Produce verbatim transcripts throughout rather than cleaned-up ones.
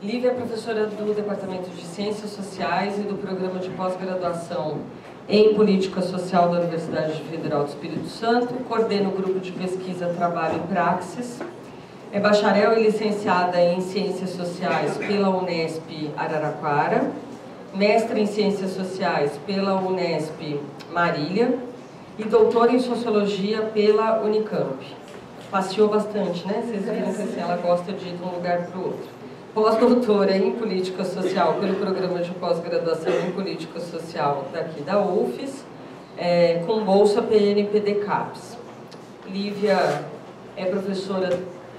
Lívia é professora do Departamento de Ciências Sociais e do Programa de Pós-Graduação em Política Social da Universidade Federal do Espírito Santo, coordena o grupo de pesquisa Trabalho e Praxis, é bacharel e licenciada em Ciências Sociais pela Unesp Araraquara, mestre em Ciências Sociais pela Unesp Marília e doutora em Sociologia pela Unicamp. Passeou bastante, né? Vocês viram que assim, ela gosta de ir de um lugar para o outro. Pós-doutora em Política Social pelo Programa de Pós-Graduação em Política Social daqui da U F E S, é, com bolsa P N P D CAPES. Lívia é professora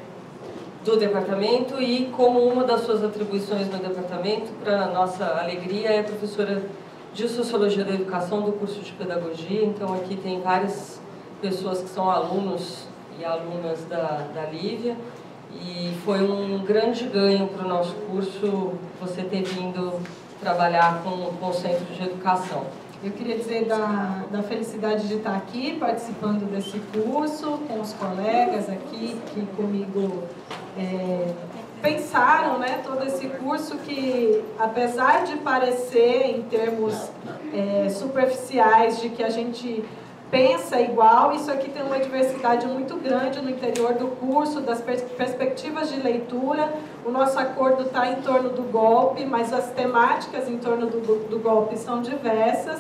do departamento e, como uma das suas atribuições no departamento, para nossa alegria, é professora de Sociologia da Educação do curso de Pedagogia. Então aqui tem várias pessoas que são alunos e alunas da, da Lívia. E foi um grande ganho para o nosso curso você ter vindo trabalhar com, com o Centro de Educação. Eu queria dizer da, da felicidade de estar aqui participando desse curso, com os colegas aqui que comigo é, pensaram, né, todo esse curso que, apesar de parecer em termos é, superficiais de que a gente pensa igual, isso aqui tem uma diversidade muito grande no interior do curso, das pers perspectivas de leitura. O nosso acordo está em torno do golpe, mas as temáticas em torno do, do golpe são diversas.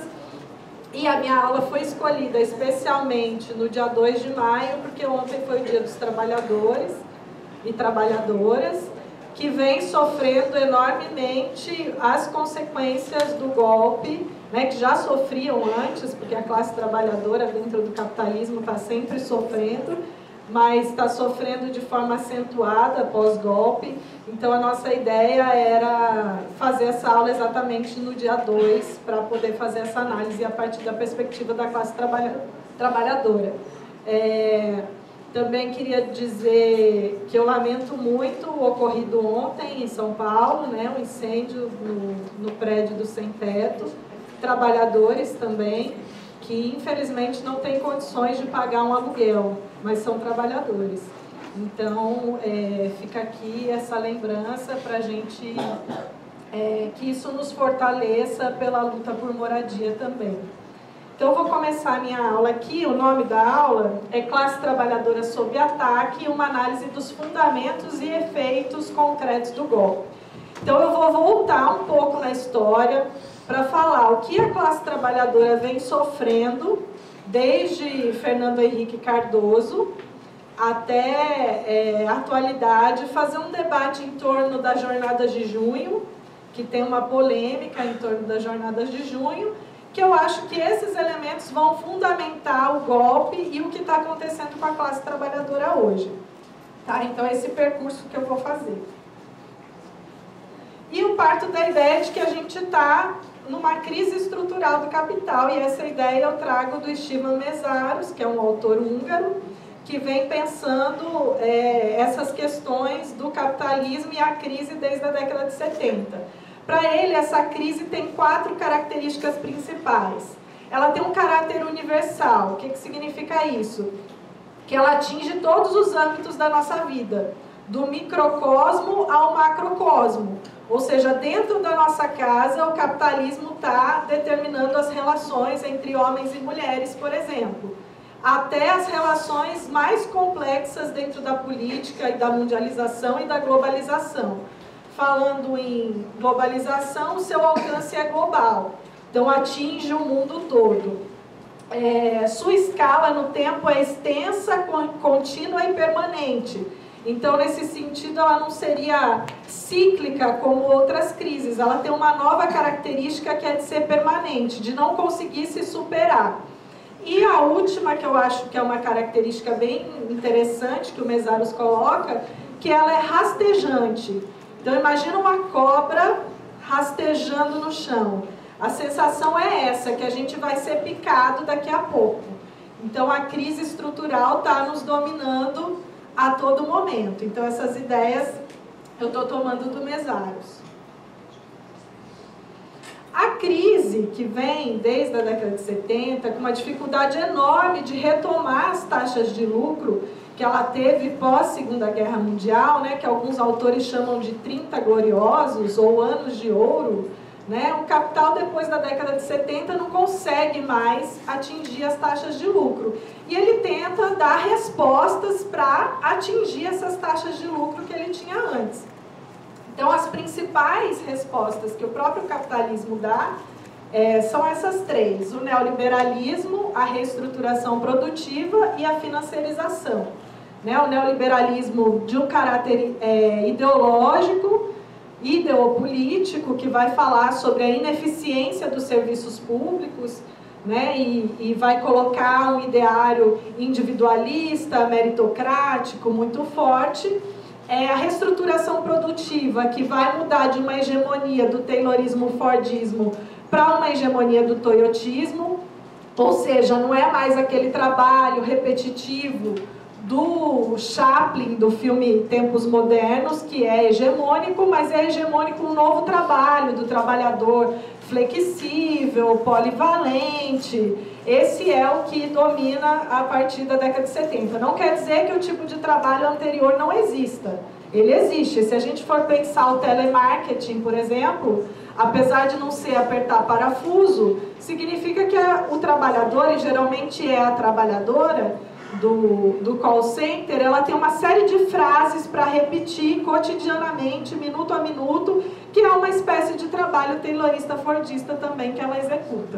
E a minha aula foi escolhida especialmente no dia dois de maio, porque ontem foi o Dia dos Trabalhadores e Trabalhadoras, que vem sofrendo enormemente as consequências do golpe, né, que já sofriam antes, porque a classe trabalhadora dentro do capitalismo está sempre sofrendo, mas está sofrendo de forma acentuada pós-golpe. Então a nossa ideia era fazer essa aula exatamente no dia dois, para poder fazer essa análise a partir da perspectiva da classe trabalha trabalhadora. É... Também queria dizer que eu lamento muito o ocorrido ontem em São Paulo, né, o incêndio no, no prédio do Sem Teto, trabalhadores também, que infelizmente não têm condições de pagar um aluguel, mas são trabalhadores. Então, é, fica aqui essa lembrança para a gente, é, que isso nos fortaleça pela luta por moradia também. Então, eu vou começar a minha aula aqui. O nome da aula é Classe Trabalhadora sob Ataque, uma análise dos fundamentos e efeitos concretos do golpe. Então, eu vou voltar um pouco na história para falar o que a classe trabalhadora vem sofrendo desde Fernando Henrique Cardoso até é, a atualidade, fazer um debate em torno das jornadas de junho, que tem uma polêmica em torno das jornadas de junho, que eu acho que esses elementos vão fundamentar o golpe e o que está acontecendo com a classe trabalhadora hoje. Tá? Então, é esse percurso que eu vou fazer. E eu parto da ideia de que a gente está numa crise estrutural do capital, e essa ideia eu trago do Stefan Meszaros, que é um autor húngaro, que vem pensando é, essas questões do capitalismo e a crise desde a década de setenta. Para ele, essa crise tem quatro características principais. Ela tem um caráter universal. O que, que significa isso? Que ela atinge todos os âmbitos da nossa vida, do microcosmo ao macrocosmo. Ou seja, dentro da nossa casa, o capitalismo está determinando as relações entre homens e mulheres, por exemplo. Até as relações mais complexas dentro da política e da mundialização e da globalização. Falando em globalização, o seu alcance é global, então atinge o mundo todo. É, sua escala no tempo é extensa, contínua e permanente. Então, nesse sentido, ela não seria cíclica como outras crises. Ela tem uma nova característica que é de ser permanente, de não conseguir se superar. E a última, que eu acho que é uma característica bem interessante que o Meszaros coloca, que ela é rastejante. Então, imagina uma cobra rastejando no chão. A sensação é essa, que a gente vai ser picado daqui a pouco. Então, a crise estrutural está nos dominando a todo momento. Então, essas ideias eu estou tomando do Meszaros. A crise que vem desde a década de setenta, com uma dificuldade enorme de retomar as taxas de lucro, que ela teve pós-Segunda Guerra Mundial, né, que alguns autores chamam de trinta gloriosos ou anos de ouro, né, o capital depois da década de setenta não consegue mais atingir as taxas de lucro. E ele tenta dar respostas para atingir essas taxas de lucro que ele tinha antes. Então, as principais respostas que o próprio capitalismo dá é, são essas três: o neoliberalismo, a reestruturação produtiva e a financiarização. Né, o neoliberalismo de um caráter é, ideológico, ideopolítico, que vai falar sobre a ineficiência dos serviços públicos, né, e, e vai colocar um ideário individualista, meritocrático, muito forte. É a reestruturação produtiva, que vai mudar de uma hegemonia do taylorismo, fordismo, para uma hegemonia do toyotismo, ou seja, não é mais aquele trabalho repetitivo do Chaplin, do filme Tempos Modernos, que é hegemônico, mas é hegemônico um novo trabalho do trabalhador flexível, polivalente. Esse é o que domina a partir da década de setenta. Não quer dizer que o tipo de trabalho anterior não exista. Ele existe. Se a gente for pensar o telemarketing, por exemplo, apesar de não ser apertar parafuso, significa que o trabalhador, e geralmente é a trabalhadora, Do, do call center, ela tem uma série de frases para repetir cotidianamente, minuto a minuto, que é uma espécie de trabalho taylorista fordista também que ela executa.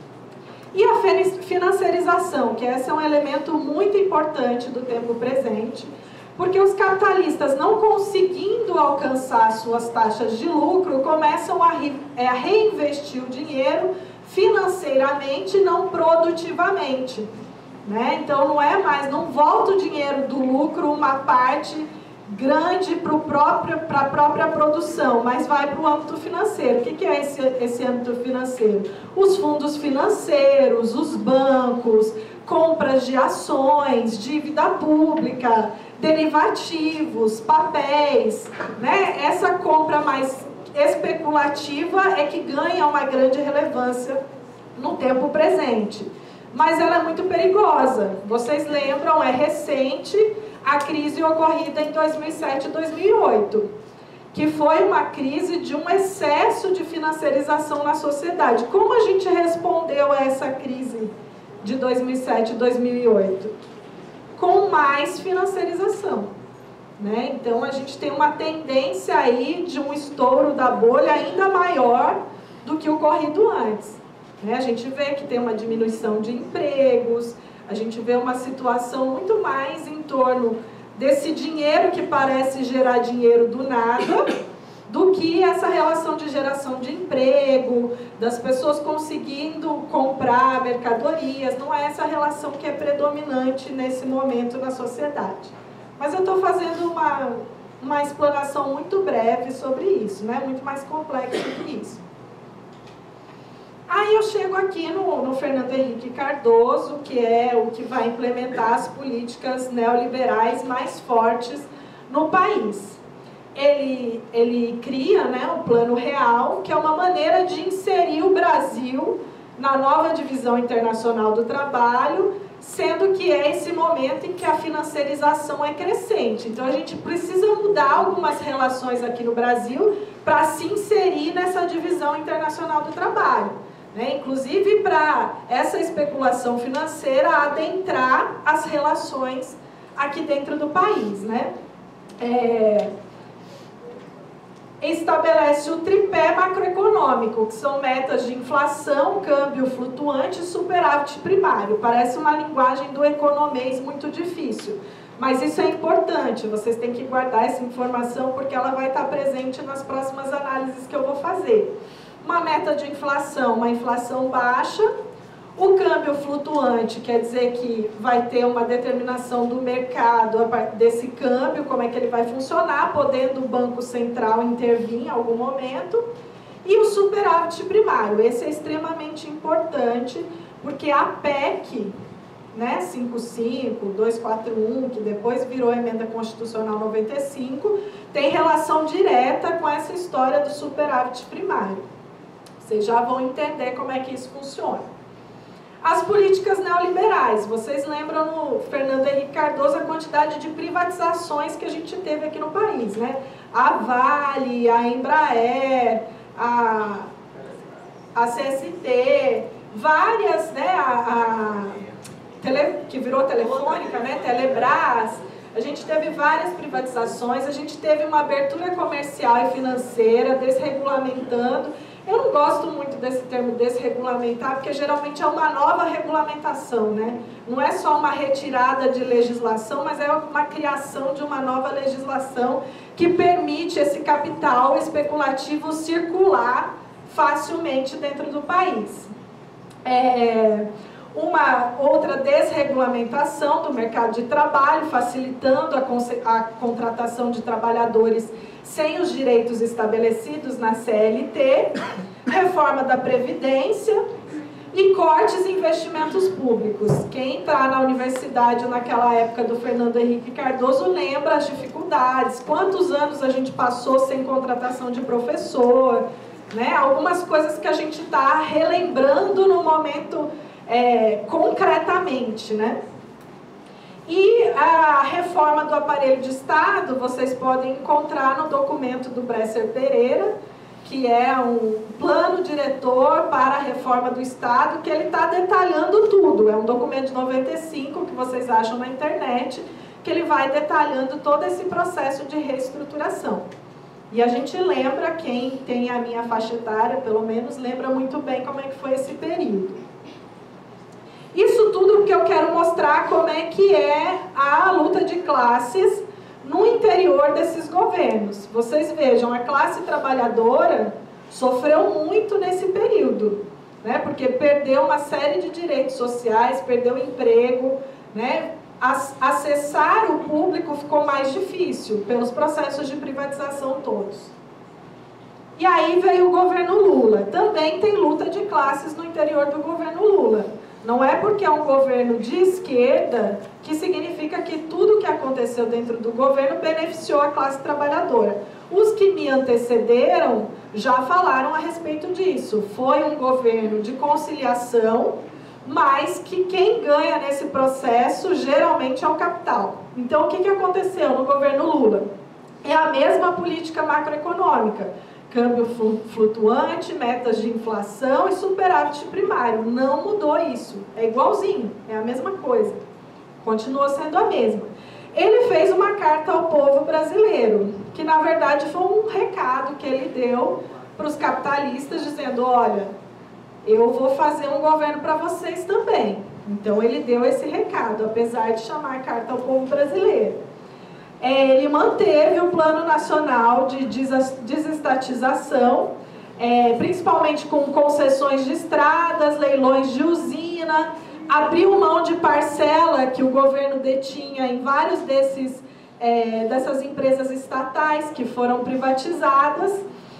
E a financiarização, que esse é um elemento muito importante do tempo presente, porque os capitalistas, não conseguindo alcançar suas taxas de lucro, começam a, re, é, a reinvestir o dinheiro financeiramente, não produtivamente. Né? Então não é mais, não volta o dinheiro do lucro, uma parte grande para a própria produção, mas vai para o âmbito financeiro. O que, que é esse, esse âmbito financeiro? Os fundos financeiros, os bancos, compras de ações, dívida pública, derivativos, papéis, né? Essa compra mais especulativa é que ganha uma grande relevância no tempo presente. Mas ela é muito perigosa. Vocês lembram, é recente, a crise ocorrida em dois mil e sete e dois mil e oito, que foi uma crise de um excesso de financiarização na sociedade. Como a gente respondeu a essa crise de dois mil e sete e dois mil e oito? Com mais financiarização. Né? Então, a gente tem uma tendência aí de um estouro da bolha ainda maior do que o ocorrido antes. A gente vê que tem uma diminuição de empregos, a gente vê uma situação muito mais em torno desse dinheiro que parece gerar dinheiro do nada, do que essa relação de geração de emprego, das pessoas conseguindo comprar mercadorias. Não é essa relação que é predominante nesse momento na sociedade. Mas eu estou fazendo uma, uma explanação muito breve sobre isso, né? Muito mais complexo que isso. Aí eu chego aqui no, no Fernando Henrique Cardoso, que é o que vai implementar as políticas neoliberais mais fortes no país. Ele, ele cria, né, o Plano Real, que é uma maneira de inserir o Brasil na nova divisão internacional do trabalho, sendo que é esse momento em que a financiarização é crescente. Então a gente precisa mudar algumas relações aqui no Brasil para se inserir nessa divisão internacional do trabalho. Né? Inclusive para essa especulação financeira adentrar as relações aqui dentro do país. Né? É... Estabelece o tripé macroeconômico, que são metas de inflação, câmbio flutuante e superávit primário. Parece uma linguagem do economês muito difícil, mas isso é importante, vocês têm que guardar essa informação porque ela vai estar presente nas próximas análises que eu vou fazer. Uma meta de inflação, uma inflação baixa. O câmbio flutuante quer dizer que vai ter uma determinação do mercado desse câmbio, como é que ele vai funcionar, podendo o Banco Central intervir em algum momento. E o superávit primário, esse é extremamente importante, porque a P E C, né, cinquenta e cinco, duzentos e quarenta e um, que depois virou Emenda Constitucional noventa e cinco, tem relação direta com essa história do superávit primário. Vocês já vão entender como é que isso funciona. As políticas neoliberais, vocês lembram no Fernando Henrique Cardoso a quantidade de privatizações que a gente teve aqui no país, né? A Vale, a Embraer, a, a C S T, várias, né? A, a tele, que virou Telefônica, né? Telebrás. A gente teve várias privatizações, a gente teve uma abertura comercial e financeira, desregulamentando. Eu não gosto muito desse termo desregulamentar, porque geralmente é uma nova regulamentação, né? Não é só uma retirada de legislação, mas é uma criação de uma nova legislação que permite esse capital especulativo circular facilmente dentro do país. É... Uma outra desregulamentação do mercado de trabalho, facilitando a, a contratação de trabalhadores sem os direitos estabelecidos na C L T, reforma da Previdência e cortes em investimentos públicos. Quem está na universidade naquela época do Fernando Henrique Cardoso lembra as dificuldades, quantos anos a gente passou sem contratação de professor, né? Algumas coisas que a gente está relembrando no momento é, concretamente, né? E a reforma do aparelho de Estado, vocês podem encontrar no documento do Bresser Pereira, que é um plano diretor para a reforma do Estado, que ele está detalhando tudo. É um documento de noventa e cinco que vocês acham na internet, que ele vai detalhando todo esse processo de reestruturação. E a gente lembra, quem tem a minha faixa etária, pelo menos, lembra muito bem como é que foi esse período. Isso tudo porque eu quero mostrar como é que é a luta de classes no interior desses governos. Vocês vejam, a classe trabalhadora sofreu muito nesse período, né? Porque perdeu uma série de direitos sociais, perdeu emprego, né? Acessar o público ficou mais difícil pelos processos de privatização todos. E aí veio o governo Lula. Também tem luta de classes no interior do governo Lula. Não é porque é um governo de esquerda que significa que tudo que aconteceu dentro do governo beneficiou a classe trabalhadora. Os que me antecederam já falaram a respeito disso. Foi um governo de conciliação, mas que quem ganha nesse processo geralmente é o capital. Então, o que, que aconteceu no governo Lula? É a mesma política macroeconômica. Câmbio flutuante, metas de inflação e superávit primário. Não mudou isso. É igualzinho, é a mesma coisa. Continua sendo a mesma. Ele fez uma carta ao povo brasileiro, que na verdade foi um recado que ele deu para os capitalistas, dizendo, olha, eu vou fazer um governo para vocês também. Então ele deu esse recado, apesar de chamar carta ao povo brasileiro. Ele manteve o Plano Nacional de Desestatização, é, principalmente com concessões de estradas, leilões de usina, abriu mão de parcela que o governo detinha em vários desses, é, dessas empresas estatais que foram privatizadas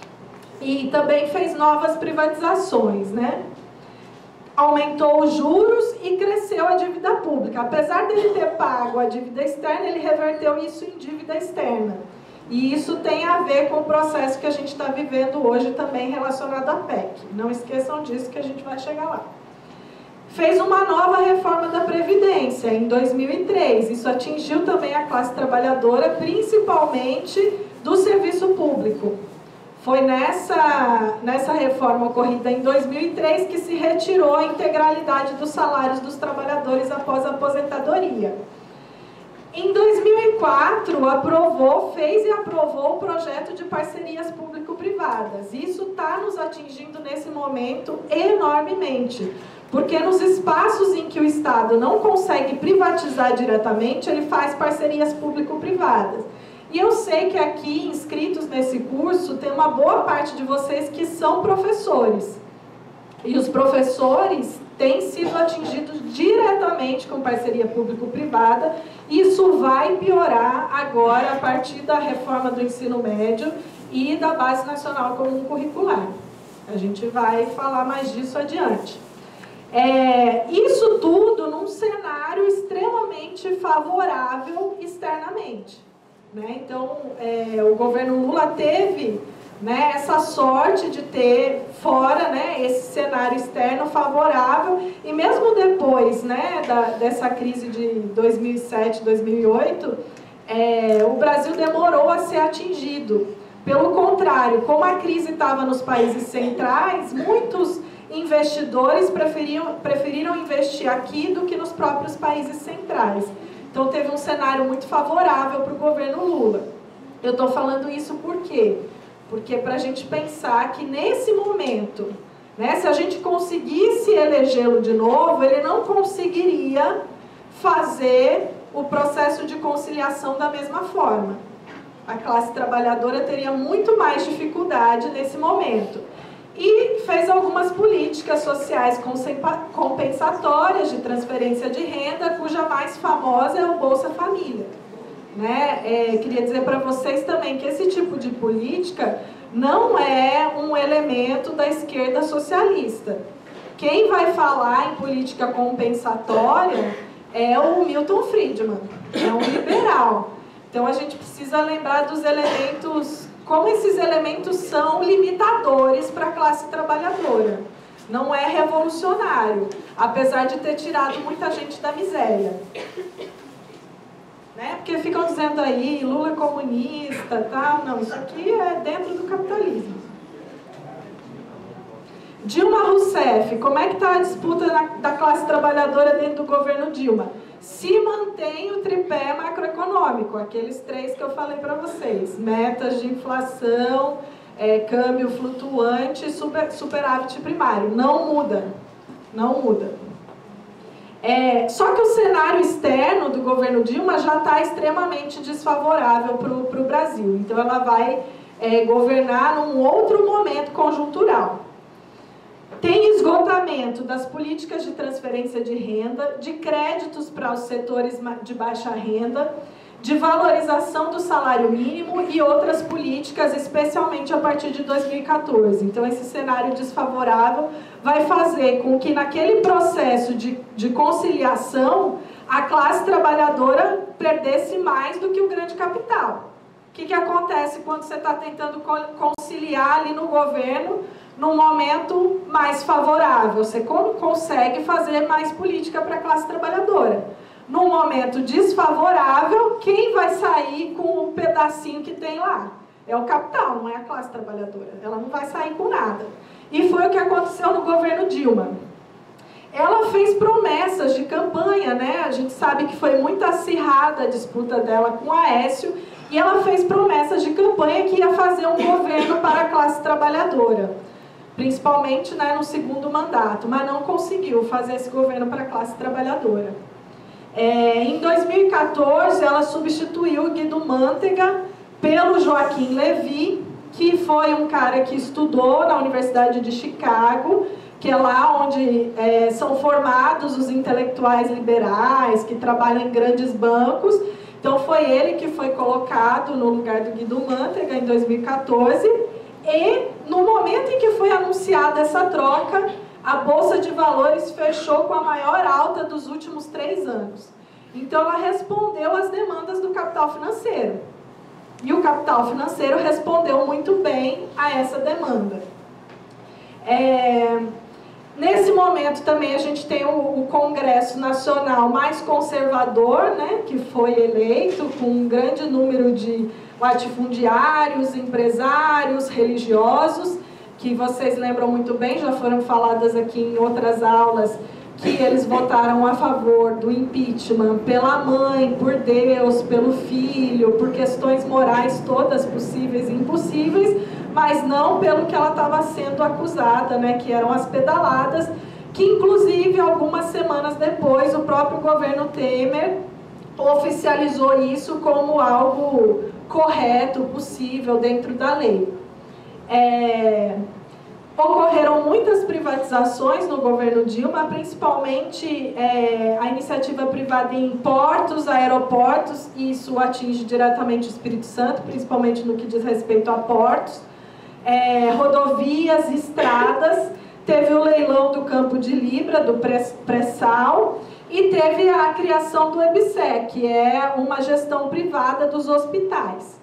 e também fez novas privatizações, né? Aumentou os juros e cresceu a dívida pública. Apesar dele ter pago a dívida externa, ele reverteu isso em dívida externa. E isso tem a ver com o processo que a gente está vivendo hoje também relacionado à P E C. Não esqueçam disso que a gente vai chegar lá. Fez uma nova reforma da Previdência em dois mil e três. Isso atingiu também a classe trabalhadora, principalmente do serviço público. Foi nessa, nessa reforma ocorrida em dois mil e três que se retirou a integralidade dos salários dos trabalhadores após a aposentadoria. Em dois mil e quatro, aprovou, fez e aprovou o projeto de parcerias público-privadas. Isso está nos atingindo nesse momento enormemente, porque nos espaços em que o Estado não consegue privatizar diretamente, ele faz parcerias público-privadas. E eu sei que aqui, inscritos nesse curso, tem uma boa parte de vocês que são professores. E os professores têm sido atingidos diretamente com parceria público-privada. Isso vai piorar agora a partir da reforma do ensino médio e da Base Nacional Comum Curricular. A gente vai falar mais disso adiante. É, isso tudo num cenário extremamente favorável externamente. Né? Então, é, o governo Lula teve né, essa sorte de ter fora, né, esse cenário externo favorável, e mesmo depois, né, da, dessa crise de dois mil e sete, dois mil e oito, é, o Brasil demorou a ser atingido. Pelo contrário, como a crise estava nos países centrais, muitos investidores preferiam, preferiram investir aqui do que nos próprios países centrais. Então teve um cenário muito favorável para o governo Lula. Eu estou falando isso por quê? Porque para a gente pensar que nesse momento, né, se a gente conseguisse elegê-lo de novo, ele não conseguiria fazer o processo de conciliação da mesma forma. A classe trabalhadora teria muito mais dificuldade nesse momento. E fez algumas políticas sociais compensatórias de transferência de renda, cuja mais famosa é o Bolsa Família. Né? É, queria dizer para vocês também que esse tipo de política não é um elemento da esquerda socialista. Quem vai falar em política compensatória é o Milton Friedman, é um liberal. Então a gente precisa lembrar dos elementos, como esses elementos são limitadores para a classe trabalhadora. Não é revolucionário, apesar de ter tirado muita gente da miséria. Né? Porque ficam dizendo aí, Lula é comunista, tá? Não, isso aqui é dentro do capitalismo. Dilma Rousseff, como é que está a disputa na, da classe trabalhadora dentro do governo Dilma? Se mantém o tripé macroeconômico, aqueles três que eu falei para vocês. Metas de inflação, é, câmbio flutuante, super, superávit primário. Não muda, não muda. É, só que o cenário externo do governo Dilma já está extremamente desfavorável para o Brasil. Então ela vai é, governar num outro momento conjuntural. Tem esgotamento das políticas de transferência de renda, de créditos para os setores de baixa renda, de valorização do salário mínimo e outras políticas, especialmente a partir de dois mil e quatorze. Então, esse cenário desfavorável vai fazer com que, naquele processo de, de conciliação, a classe trabalhadora perdesse mais do que o grande capital. O que, que acontece quando você está tentando conciliar ali no governo, num momento mais favorável? Você consegue fazer mais política para a classe trabalhadora. Num momento desfavorável, quem vai sair com o pedacinho que tem lá? É o capital, não é a classe trabalhadora. Ela não vai sair com nada. E foi o que aconteceu no governo Dilma. Ela fez promessas de campanha, né? A gente sabe que foi muito acirrada a disputa dela com Aécio, e ela fez promessas de campanha que ia fazer um governo para a classe trabalhadora, principalmente, né, no segundo mandato, mas não conseguiu fazer esse governo para a classe trabalhadora. É, em dois mil e quatorze, ela substituiu Guido Mantega pelo Joaquim Levy, que foi um cara que estudou na Universidade de Chicago, que é lá onde é, são formados os intelectuais liberais, que trabalham em grandes bancos. Então foi ele que foi colocado no lugar do Guido Mantega em dois mil e quatorze, e no momento em que foi anunciada essa troca, a Bolsa de Valores fechou com a maior alta dos últimos três anos. Então ela respondeu às demandas do capital financeiro. E o capital financeiro respondeu muito bem a essa demanda. É... Nesse momento também a gente tem o, o Congresso Nacional mais conservador, né, que foi eleito com um grande número de latifundiários, empresários, religiosos, que vocês lembram muito bem, já foram faladas aqui em outras aulas, que eles votaram a favor do impeachment pela mãe, por Deus, pelo filho, por questões morais todas possíveis e impossíveis, mas não pelo que ela estava sendo acusada, né, que eram as pedaladas, que inclusive algumas semanas depois o próprio governo Temer oficializou isso como algo correto, possível, dentro da lei. É... Ocorreram muitas privatizações no governo Dilma, principalmente é, a iniciativa privada em portos, aeroportos, e isso atinge diretamente o Espírito Santo, principalmente no que diz respeito a portos, é, rodovias, estradas, teve o leilão do Campo de Libra, do pré-sal, e teve a criação do E B S E, que é uma gestão privada dos hospitais.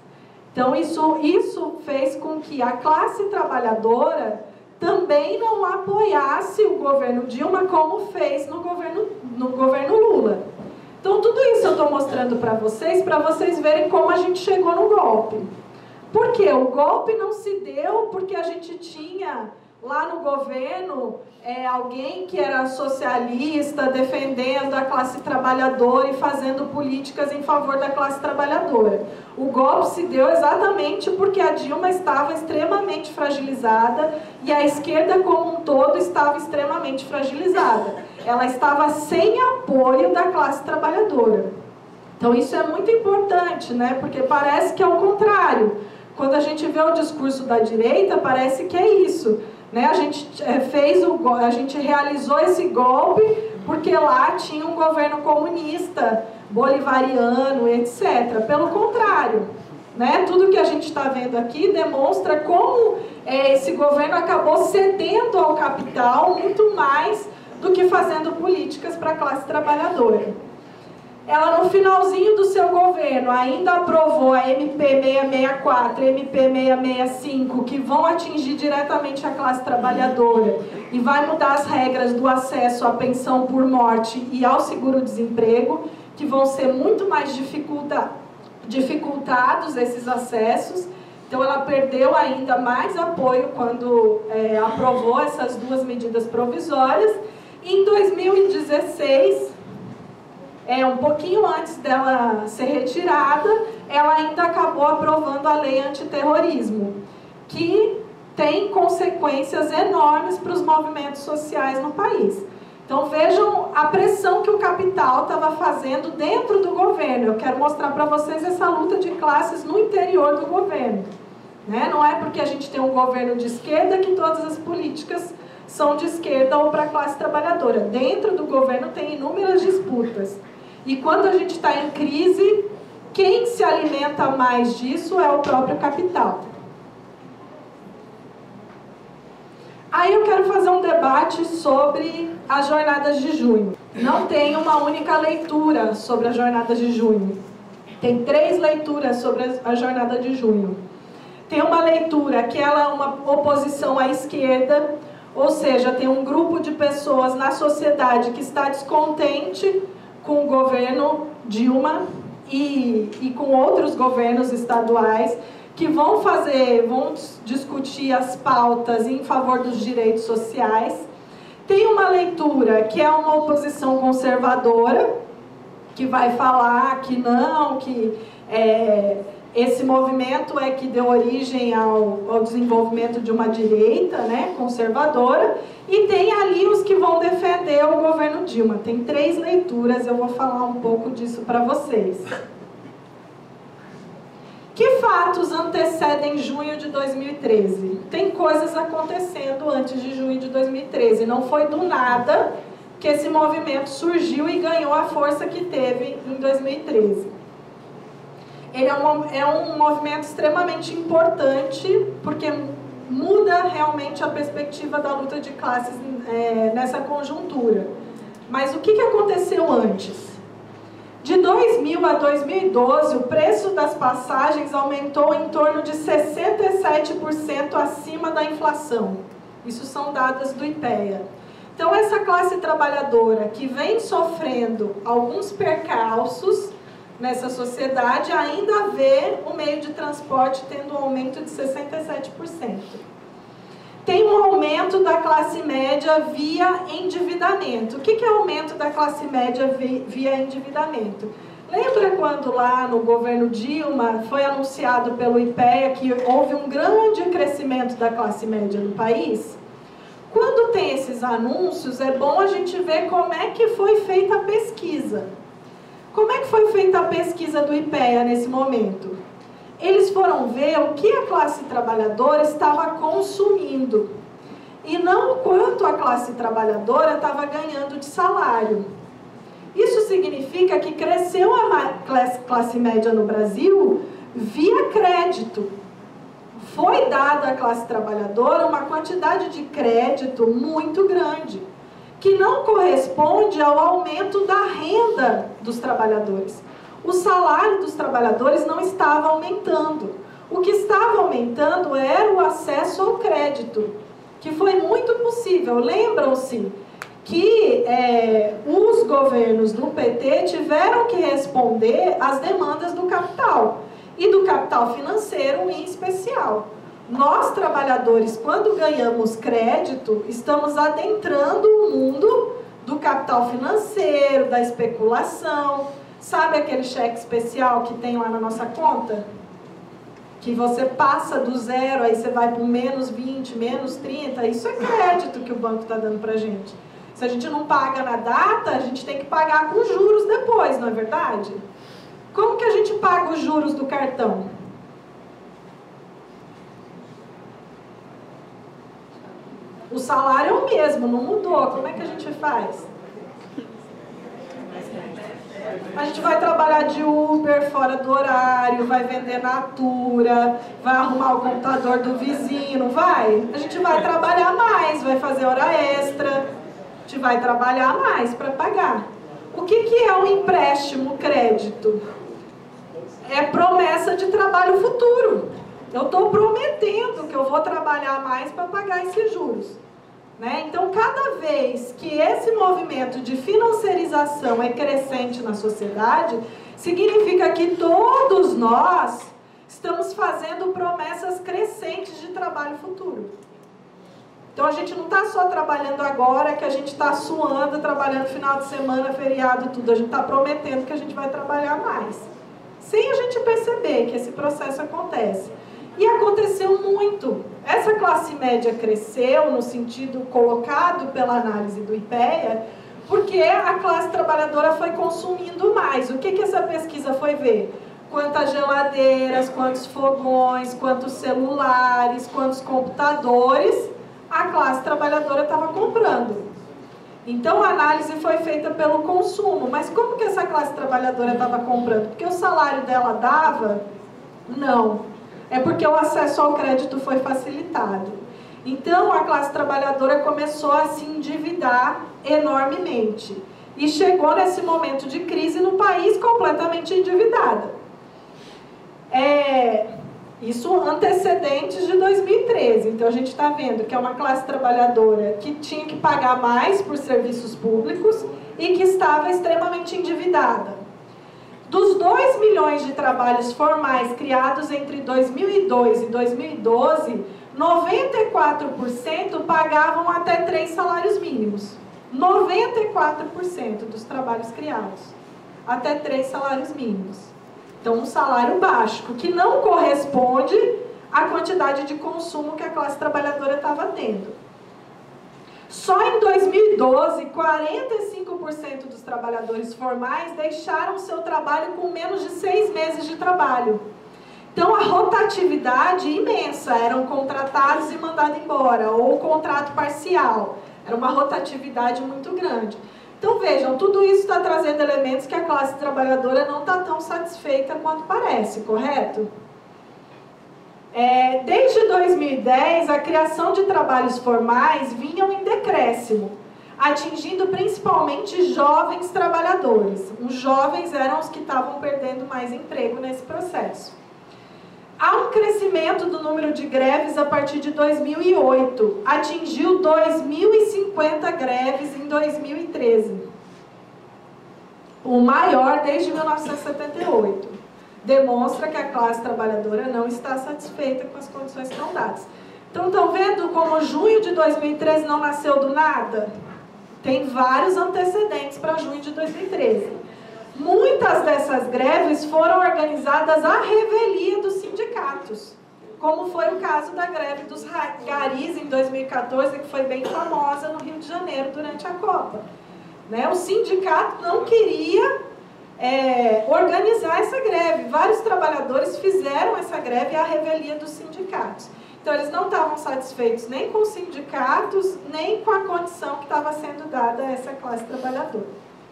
Então, isso, isso fez com que a classe trabalhadora também não apoiasse o governo Dilma como fez no governo, no governo Lula. Então, tudo isso eu estou mostrando para vocês, para vocês verem como a gente chegou no golpe. Por quê? O golpe não se deu porque a gente tinha lá no governo é, alguém que era socialista, defendendo a classe trabalhadora e fazendo políticas em favor da classe trabalhadora. O golpe se deu exatamente porque a Dilma estava extremamente fragilizada e a esquerda como um todo estava extremamente fragilizada. Ela estava sem apoio da classe trabalhadora. Então isso é muito importante, né? Porque parece que é o contrário. Quando a gente vê o discurso da direita, parece que é isso. Né? A gente fez o, a gente realizou esse golpe porque lá tinha um governo comunista, bolivariano, etcétera. Pelo contrário, né? Tudo que a gente está vendo aqui demonstra como é, esse governo acabou cedendo ao capital muito mais do que fazendo políticas para a classe trabalhadora. Ela, no finalzinho do seu governo, ainda aprovou a M P seiscentos e sessenta e quatro, M P seiscentos e sessenta e cinco, que vão atingir diretamente a classe trabalhadora e vai mudar as regras do acesso à pensão por morte e ao seguro-desemprego, que vão ser muito mais dificulta, dificultados esses acessos. Então, ela perdeu ainda mais apoio quando é, aprovou essas duas medidas provisórias. Em dois mil e dezesseis... É, um pouquinho antes dela ser retirada, ela ainda acabou aprovando a lei antiterrorismo, que tem consequências enormes para os movimentos sociais no país. Então vejam a pressão que o capital estava fazendo dentro do governo. Eu quero mostrar para vocês essa luta de classes no interior do governo. Né? Não é porque a gente tem um governo de esquerda que todas as políticas são de esquerda ou para a classe trabalhadora. Dentro do governo tem inúmeras disputas. E quando a gente está em crise, quem se alimenta mais disso é o próprio capital. Aí eu quero fazer um debate sobre as jornadas de junho. Não tem uma única leitura sobre as jornadas de junho. Tem três leituras sobre a jornada de junho. Tem uma leitura que ela é uma oposição à esquerda, ou seja, tem um grupo de pessoas na sociedade que está descontente com o governo Dilma e, e com outros governos estaduais que vão fazer, vão discutir as pautas em favor dos direitos sociais. Tem uma leitura que é uma oposição conservadora, que vai falar que não, que é, esse movimento é que deu origem ao, ao desenvolvimento de uma direita, né, conservadora, e tem ali os que vão defender o governo Dilma. Tem três leituras, eu vou falar um pouco disso para vocês. Que fatos antecedem junho de dois mil e treze? Tem coisas acontecendo antes de junho de dois mil e treze. Não foi do nada que esse movimento surgiu e ganhou a força que teve em dois mil e treze. Ele é um, é um movimento extremamente importante, porque muda realmente a perspectiva da luta de classes é, nessa conjuntura. Mas o que, que aconteceu antes? De dois mil a dois mil e doze, o preço das passagens aumentou em torno de sessenta e sete por cento acima da inflação. Isso são dados do IPEA. Então, essa classe trabalhadora que vem sofrendo alguns percalços nessa sociedade, ainda vê o meio de transporte tendo um aumento de sessenta e sete por cento. Tem um aumento da classe média via endividamento. O que é aumento da classe média via endividamento? Lembra quando lá no governo Dilma foi anunciado pelo IPEA que houve um grande crescimento da classe média no país? Quando tem esses anúncios, é bom a gente ver como é que foi feita a pesquisa. Como é que foi feita a pesquisa do IPEA nesse momento? Eles foram ver o que a classe trabalhadora estava consumindo e não o quanto a classe trabalhadora estava ganhando de salário. Isso significa que cresceu a classe média no Brasil via crédito. Foi dada à classe trabalhadora uma quantidade de crédito muito grande, que não corresponde ao aumento da renda dos trabalhadores. O salário dos trabalhadores não estava aumentando. O que estava aumentando era o acesso ao crédito, que foi muito possível. Lembram-se que é, os governos do P T tiveram que responder às demandas do capital, e do capital financeiro em especial. Nós, trabalhadores, quando ganhamos crédito, estamos adentrando o mundo do capital financeiro, da especulação. Sabe aquele cheque especial que tem lá na nossa conta? Que você passa do zero, aí você vai para menos vinte, menos trinta, isso é crédito que o banco está dando para a gente. Se a gente não paga na data, a gente tem que pagar com juros depois, não é verdade? Como que a gente paga os juros do cartão? O salário é o mesmo, não mudou. Como é que a gente faz? A gente vai trabalhar de Uber fora do horário, vai vender Natura, vai arrumar o computador do vizinho, não vai? A gente vai trabalhar mais, vai fazer hora extra, a gente vai trabalhar mais para pagar. O que que é um empréstimo, crédito? É promessa de trabalho futuro. Eu estou prometendo que eu vou trabalhar mais para pagar esses juros. Né? Então, cada vez que esse movimento de financiarização é crescente na sociedade, significa que todos nós estamos fazendo promessas crescentes de trabalho futuro. Então, a gente não está só trabalhando agora, que a gente está suando, trabalhando final de semana, feriado, tudo. A gente está prometendo que a gente vai trabalhar mais. Sem a gente perceber que esse processo acontece. E aconteceu muito. Essa classe média cresceu no sentido colocado pela análise do IPEA, porque a classe trabalhadora foi consumindo mais. O que que essa pesquisa foi ver? Quantas geladeiras, quantos fogões, quantos celulares, quantos computadores a classe trabalhadora estava comprando. Então a análise foi feita pelo consumo. Mas como que essa classe trabalhadora estava comprando? Porque o salário dela dava? Não. É porque o acesso ao crédito foi facilitado. Então, a classe trabalhadora começou a se endividar enormemente. E chegou nesse momento de crise no país completamente endividada. É, isso antecedentes de dois mil e treze. Então, a gente está vendo que é uma classe trabalhadora que tinha que pagar mais por serviços públicos e que estava extremamente endividada. Dos dois milhões de trabalhos formais criados entre dois mil e dois e dois mil e doze, noventa e quatro por cento pagavam até três salários mínimos. noventa e quatro por cento dos trabalhos criados, até três salários mínimos. Então, um salário baixo, que não corresponde à quantidade de consumo que a classe trabalhadora estava tendo. Só em dois mil e doze, quarenta e cinco por cento dos trabalhadores formais deixaram seu trabalho com menos de seis meses de trabalho. Então, a rotatividade imensa, eram contratados e mandados embora, ou contrato parcial. Era uma rotatividade muito grande. Então, vejam, tudo isso está trazendo elementos que a classe trabalhadora não está tão satisfeita quanto parece, correto? É, desde dois mil e dez, a criação de trabalhos formais vinham em decréscimo, atingindo principalmente jovens trabalhadores. Os jovens eram os que estavam perdendo mais emprego nesse processo. Há um crescimento do número de greves a partir de dois mil e oito, atingiu dois mil e cinquenta greves em dois mil e treze, o maior desde mil novecentos e setenta e oito. Demonstra que a classe trabalhadora não está satisfeita com as condições que estão dadas. Então, estão vendo como junho de dois mil e treze não nasceu do nada? Tem vários antecedentes para junho de dois mil e treze. Muitas dessas greves foram organizadas à revelia dos sindicatos, como foi o caso da greve dos garis em dois mil e quatorze, que foi bem famosa no Rio de Janeiro durante a Copa. Né? O sindicato não queria É, organizar essa greve. Vários trabalhadores fizeram essa greve à revelia dos sindicatos. Então, eles não estavam satisfeitos nem com os sindicatos, nem com a condição que estava sendo dada a essa classe trabalhadora.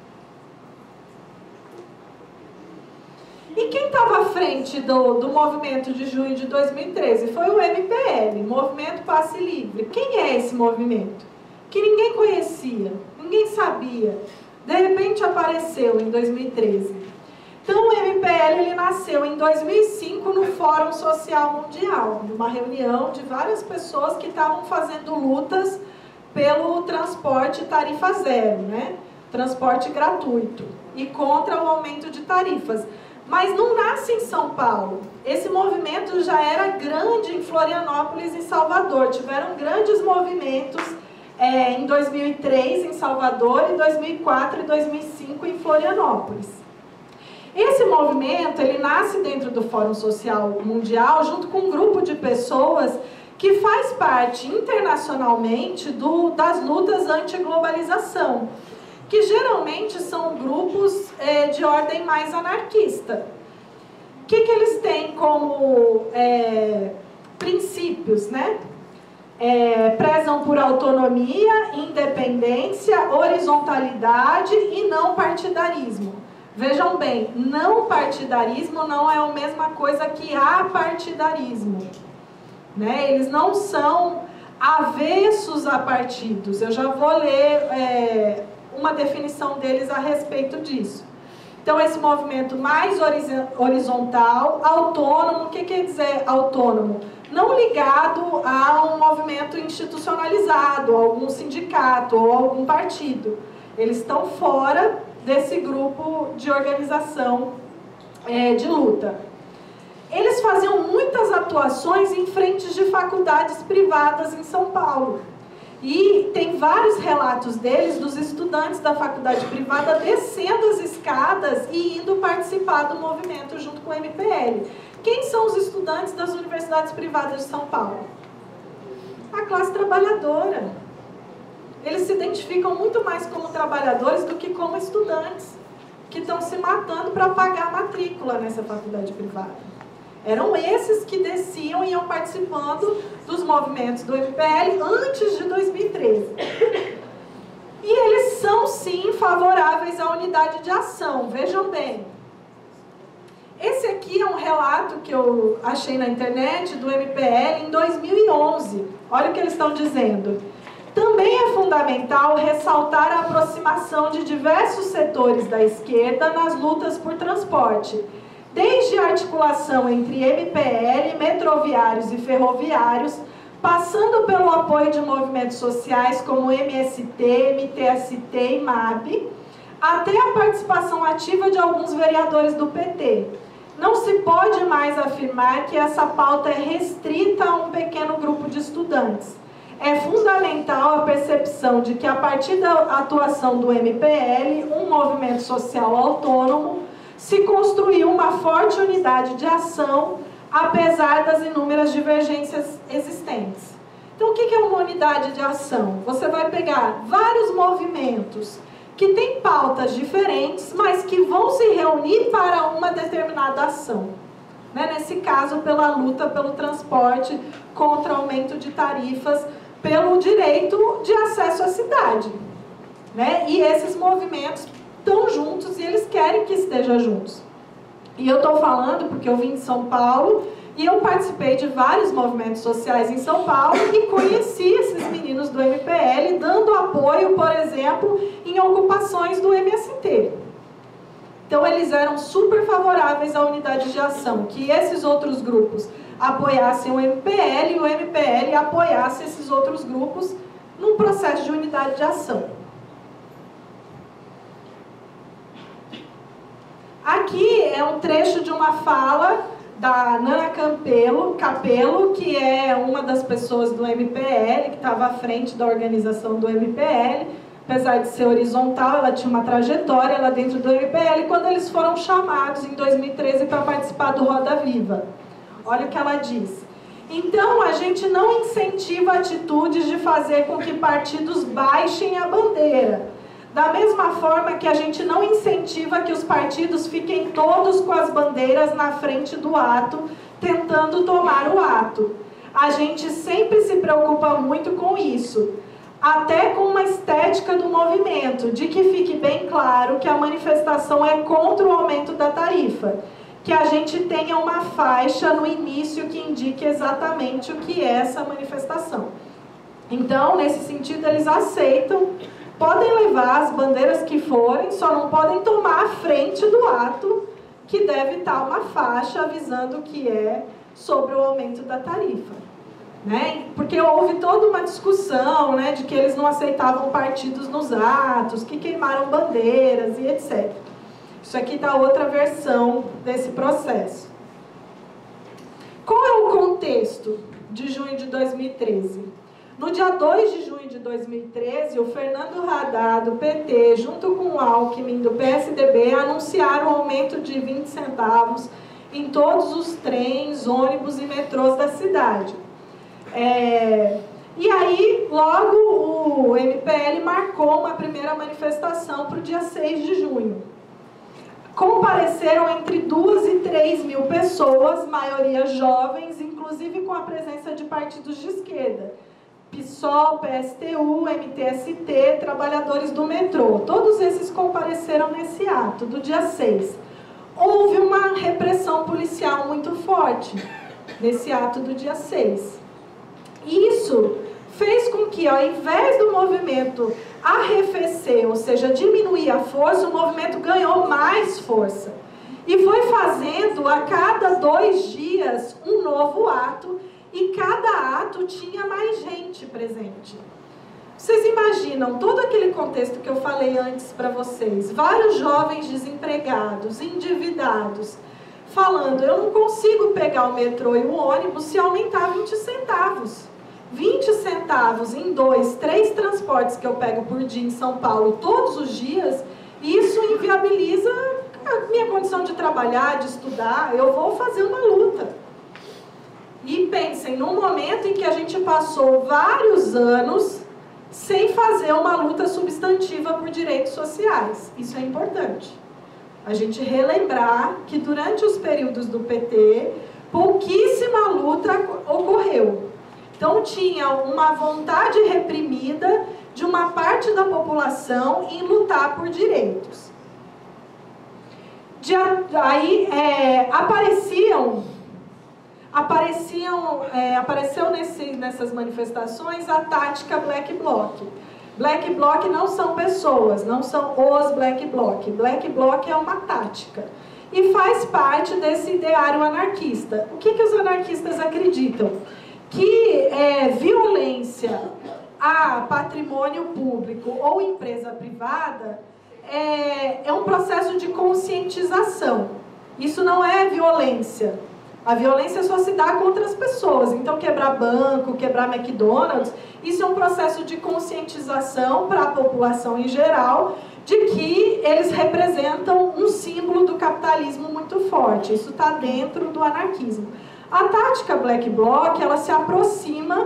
E quem estava à frente do, do movimento de junho de dois mil e treze foi o M P L, Movimento Passe Livre. Quem é esse movimento? Que ninguém conhecia, ninguém sabia. De repente apareceu em dois mil e treze. Então, o M P L ele nasceu em dois mil e cinco no Fórum Social Mundial, numa reunião de várias pessoas que estavam fazendo lutas pelo transporte tarifa zero, né? Transporte gratuito, e contra o aumento de tarifas. Mas não nasce em São Paulo. Esse movimento já era grande em Florianópolis e Salvador. Tiveram grandes movimentos é, em dois mil e três em Salvador, em dois mil e quatro e dois mil e cinco em Florianópolis. Esse movimento ele nasce dentro do Fórum Social Mundial junto com um grupo de pessoas que faz parte internacionalmente do, das lutas anti-globalização, que geralmente são grupos é, de ordem mais anarquista. O que, que eles têm como é, princípios, né? É, prezam por autonomia, independência, horizontalidade e não partidarismo. Vejam bem, não partidarismo não é a mesma coisa que apartidarismo, né? Eles não são avessos a partidos. Eu já vou ler é, uma definição deles a respeito disso. Então, esse movimento mais horizontal, autônomo, o que quer dizer autônomo? Não ligado a um movimento institucionalizado, a algum sindicato ou algum partido. Eles estão fora desse grupo de organização é, de luta. Eles faziam muitas atuações em frentes de faculdades privadas em São Paulo. E tem vários relatos deles, dos estudantes da faculdade privada, descendo as escadas e indo participar do movimento junto com o M P L. Quem são os estudantes das universidades privadas de São Paulo? A classe trabalhadora. Eles se identificam muito mais como trabalhadores do que como estudantes, que estão se matando para pagar a matrícula nessa faculdade privada. Eram esses que desciam e iam participando dos movimentos do M P L antes de dois mil e treze. E eles são, sim, favoráveis à unidade de ação. Vejam bem. Esse aqui é um relato que eu achei na internet do M P L em dois mil e onze. Olha o que eles estão dizendo. Também é fundamental ressaltar a aproximação de diversos setores da esquerda nas lutas por transporte, desde a articulação entre M P L, metroviários e ferroviários, passando pelo apoio de movimentos sociais como M S T, M T S T e M A B, até a participação ativa de alguns vereadores do P T. Não se pode mais afirmar que essa pauta é restrita a um pequeno grupo de estudantes. É fundamental a percepção de que, a partir da atuação do M P L, um movimento social autônomo, se construiu uma forte unidade de ação, apesar das inúmeras divergências existentes. Então, o que é uma unidade de ação? Você vai pegar vários movimentos que têm pautas diferentes, mas que vão se reunir para uma determinada ação. Né? Nesse caso, pela luta pelo transporte, contra o aumento de tarifas, pelo direito de acesso à cidade. Né? E esses movimentos estão juntos e eles querem que estejam juntos. E eu estou falando porque eu vim de São Paulo e eu participei de vários movimentos sociais em São Paulo e conheci esses meninos do M P L dando apoio, por exemplo, em ocupações do M S T. Então eles eram super favoráveis à unidade de ação, que esses outros grupos apoiassem o M P L e o M P L apoiasse esses outros grupos num processo de unidade de ação. Aqui é um trecho de uma fala da Nana Campelo, Capello, que é uma das pessoas do M P L, que estava à frente da organização do M P L. Apesar de ser horizontal, ela tinha uma trajetória lá dentro do M P L, quando eles foram chamados em dois mil e treze para participar do Roda Viva. Olha o que ela diz. Então, a gente não incentiva atitudes de fazer com que partidos baixem a bandeira. Da mesma forma que a gente não incentiva que os partidos fiquem todos com as bandeiras na frente do ato, tentando tomar o ato. A gente sempre se preocupa muito com isso, até com uma estética do movimento, de que fique bem claro que a manifestação é contra o aumento da tarifa, que a gente tenha uma faixa no início que indique exatamente o que é essa manifestação. Então, nesse sentido, eles aceitam. Podem levar as bandeiras que forem, só não podem tomar a frente do ato que deve estar uma faixa avisando que é sobre o aumento da tarifa. Né? Porque houve toda uma discussão, né, de que eles não aceitavam partidos nos atos, que queimaram bandeiras e etcétera. Isso aqui está outra versão desse processo. Qual é o contexto de junho de dois mil e treze? No dia dois de junho de dois mil e treze, o Fernando Haddad, do P T, junto com o Alckmin, do P S D B, anunciaram o aumento de vinte centavos em todos os trens, ônibus e metrôs da cidade. É, e aí, logo, o M P L marcou uma primeira manifestação para o dia seis de junho. Compareceram entre duas e três mil pessoas, maioria jovens, inclusive com a presença de partidos de esquerda. PSOL, P S T U, M T S T, trabalhadores do metrô. Todos esses compareceram nesse ato, do dia seis. Houve uma repressão policial muito forte nesse ato do dia seis. Isso fez com que, ao invés do movimento arrefecer, ou seja, diminuir a força, o movimento ganhou mais força. E foi fazendo, a cada dois dias, um novo ato, e cada ato tinha mais gente presente. Vocês imaginam todo aquele contexto que eu falei antes para vocês? Vários jovens desempregados, endividados, falando, eu não consigo pegar o metrô e o ônibus se aumentar vinte centavos. vinte centavos em dois, três transportes que eu pego por dia em São Paulo todos os dias, isso inviabiliza a minha condição de trabalhar, de estudar. Eu vou fazer uma luta. E pensem, num momento em que a gente passou vários anos sem fazer uma luta substantiva por direitos sociais. Isso é importante. A gente relembrar que durante os períodos do P T, pouquíssima luta ocorreu. Então tinha uma vontade reprimida de uma parte da população em lutar por direitos. De, aí é, apareciam, apareciam é, apareceu nesse, nessas manifestações a tática Black Bloc. Black Bloc não são pessoas, não são os Black Bloc. Black Bloc é uma tática. E faz parte desse ideário anarquista. O que, que os anarquistas acreditam? Que é, violência a patrimônio público ou empresa privada é, é um processo de conscientização. Isso não é violência. A violência só se dá contra as pessoas. Então, quebrar banco, quebrar McDonald's, isso é um processo de conscientização para a população em geral de que eles representam um símbolo do capitalismo muito forte. Isso está dentro do anarquismo. A tática Black Bloc, ela se aproxima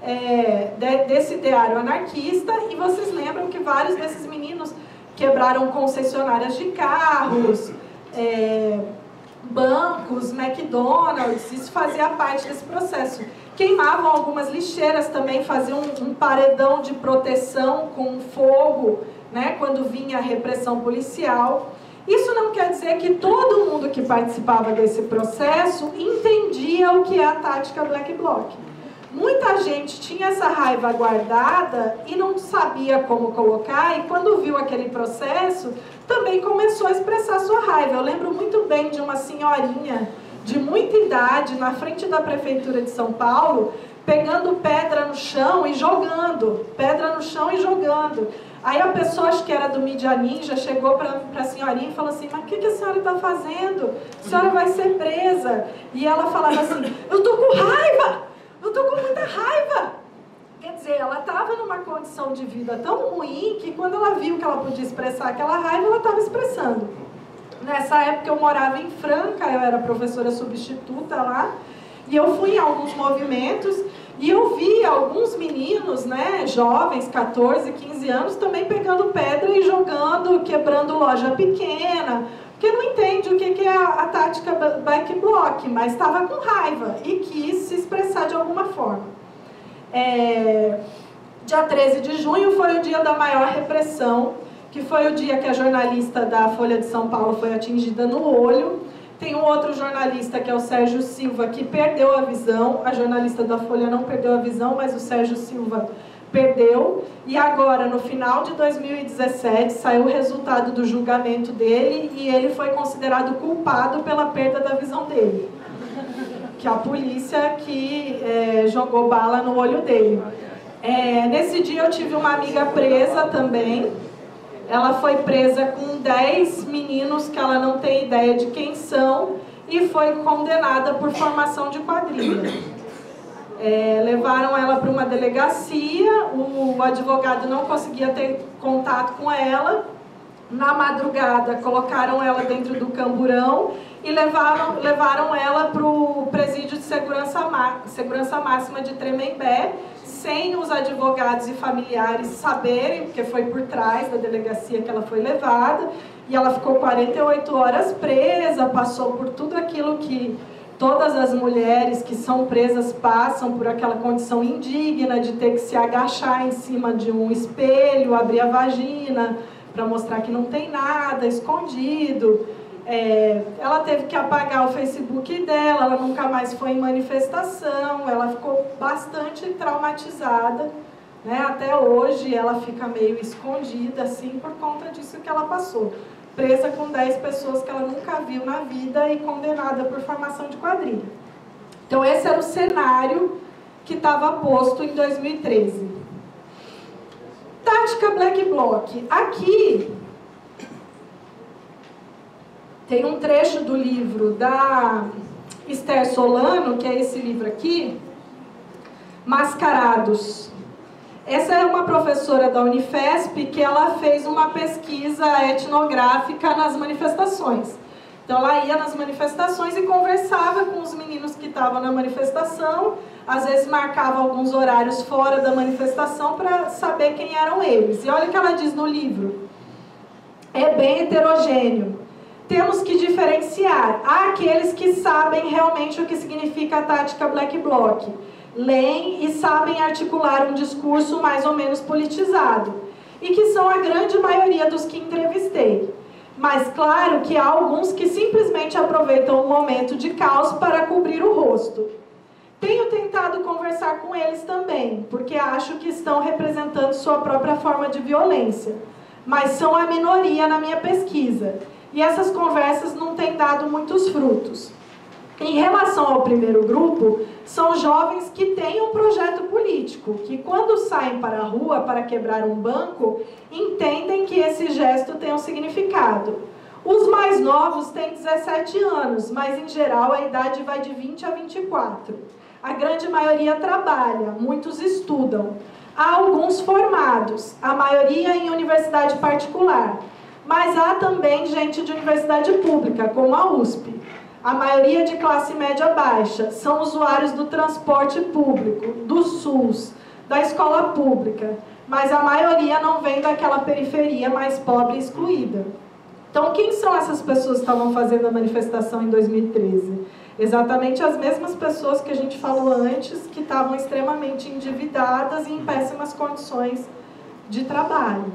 é, de, desse ideário anarquista, e vocês lembram que vários desses meninos quebraram concessionárias de carros, é, bancos, McDonald's, isso fazia parte desse processo. Queimavam algumas lixeiras também, faziam um, um paredão de proteção com fogo, né, quando vinha a repressão policial. Isso não quer dizer que todo mundo que participava desse processo entendia o que é a tática Black Bloc. Muita gente tinha essa raiva guardada e não sabia como colocar, e quando viu aquele processo, também começou a expressar sua raiva. Eu lembro muito bem de uma senhorinha de muita idade na frente da Prefeitura de São Paulo, pegando pedra no chão e jogando, pedra no chão e jogando. Aí a pessoa, acho que era do Mídia Ninja, chegou para a senhorinha e falou assim, mas o que, que a senhora está fazendo? A senhora vai ser presa. E ela falava assim, eu estou com raiva, eu estou com muita raiva. Quer dizer, ela estava numa condição de vida tão ruim que quando ela viu que ela podia expressar aquela raiva, ela estava expressando. Nessa época eu morava em Franca, eu era professora substituta lá, e eu fui em alguns movimentos, e eu vi alguns meninos, né, jovens, quatorze, quinze anos, também pegando pedra e jogando, quebrando loja pequena, porque não entende o que é a tática Black Bloc, mas estava com raiva e quis se expressar de alguma forma. É, dia treze de junho foi o dia da maior repressão, que foi o dia que a jornalista da Folha de São Paulo foi atingida no olho. Tem um outro jornalista, que é o Sérgio Silva, que perdeu a visão. A jornalista da Folha não perdeu a visão, mas o Sérgio Silva perdeu, e agora, no final de dois mil e dezessete, saiu o resultado do julgamento dele e ele foi considerado culpado pela perda da visão dele. Que a polícia que é, jogou bala no olho dele. É, nesse dia eu tive uma amiga presa também. Ela foi presa com dez meninos que ela não tem ideia de quem são e foi condenada por formação de quadrilha. É, levaram ela para uma delegacia, o advogado não conseguia ter contato com ela. Na madrugada, colocaram ela dentro do camburão e levaram, levaram ela para o presídio de segurança, segurança máxima de Tremembé, sem os advogados e familiares saberem, porque foi por trás da delegacia que ela foi levada, e ela ficou quarenta e oito horas presa, passou por tudo aquilo que todas as mulheres que são presas passam, por aquela condição indigna de ter que se agachar em cima de um espelho, abrir a vagina para mostrar que não tem nada, escondido. É, ela teve que apagar o Facebook dela, ela nunca mais foi em manifestação, ela ficou bastante traumatizada, né? Até hoje ela fica meio escondida assim por conta disso que ela passou. Presa com dez pessoas que ela nunca viu na vida e condenada por formação de quadrilha. Então esse era o cenário que estava posto em dois mil e treze. Tática Black Bloc. Aqui tem um trecho do livro da Esther Solano, que é esse livro aqui, Mascarados. Essa é uma professora da Unifesp que ela fez uma pesquisa etnográfica nas manifestações. Então ela ia nas manifestações e conversava com os meninos que estavam na manifestação, às vezes marcava alguns horários fora da manifestação para saber quem eram eles. E olha o que ela diz no livro. É bem heterogêneo. Temos que diferenciar. Há aqueles que sabem realmente o que significa a tática Black Bloc. Leem e sabem articular um discurso mais ou menos politizado. E que são a grande maioria dos que entrevistei. Mas claro que há alguns que simplesmente aproveitam o momento de caos para cobrir o rosto. Tenho tentado conversar com eles também, porque acho que estão representando sua própria forma de violência. Mas são a minoria na minha pesquisa. E essas conversas não têm dado muitos frutos. Em relação ao primeiro grupo, são jovens que têm um projeto político, que quando saem para a rua para quebrar um banco, entendem que esse gesto tem um significado. Os mais novos têm dezessete anos, mas em geral a idade vai de vinte a vinte e quatro. A grande maioria trabalha, muitos estudam. Há alguns formados, a maioria em universidade particular. Mas há também gente de universidade pública, como a U S P. A maioria de classe média baixa são usuários do transporte público, do SUS, da escola pública. Mas a maioria não vem daquela periferia mais pobre e excluída. Então, quem são essas pessoas que estavam fazendo a manifestação em dois mil e treze? Exatamente as mesmas pessoas que a gente falou antes, que estavam extremamente endividadas e em péssimas condições de trabalho.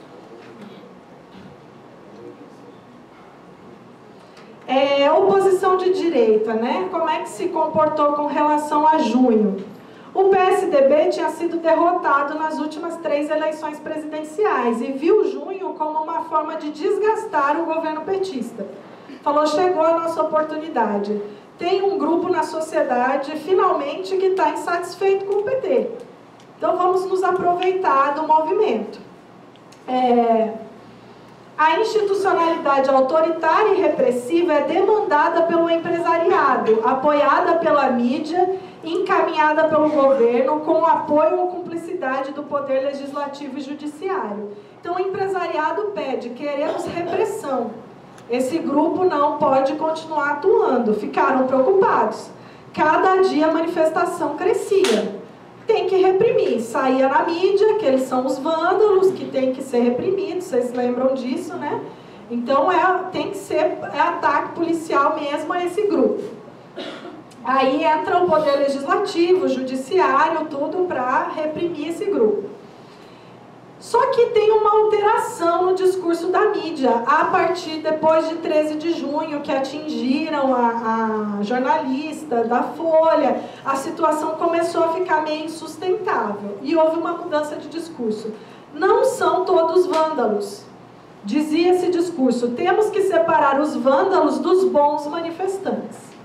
É, oposição de direita, né? Como é que se comportou com relação a junho? O P S D B tinha sido derrotado nas últimas três eleições presidenciais e viu junho como uma forma de desgastar o governo petista. Falou, chegou a nossa oportunidade. Tem um grupo na sociedade, finalmente, que está insatisfeito com o P T. Então, vamos nos aproveitar do movimento. É... A institucionalidade autoritária e repressiva é demandada pelo empresariado, apoiada pela mídia, encaminhada pelo governo, com apoio ou cumplicidade do poder legislativo e judiciário. Então, o empresariado pede, queremos repressão. Esse grupo não pode continuar atuando. Ficaram preocupados. Cada dia a manifestação crescia. Tem que reprimir. Saía na mídia que eles são os vândalos, que tem que ser reprimidos. Vocês lembram disso, né? Então, é, tem que ser é ataque policial mesmo a esse grupo. Aí entra o poder legislativo, o judiciário, tudo para reprimir esse grupo. Só que tem uma alteração no discurso da mídia, a partir depois de treze de junho, que atingiram a, a jornalista da Folha, a situação começou a ficar meio insustentável e houve uma mudança de discurso. Não são todos vândalos, dizia esse discurso, temos que separar os vândalos dos bons manifestantes.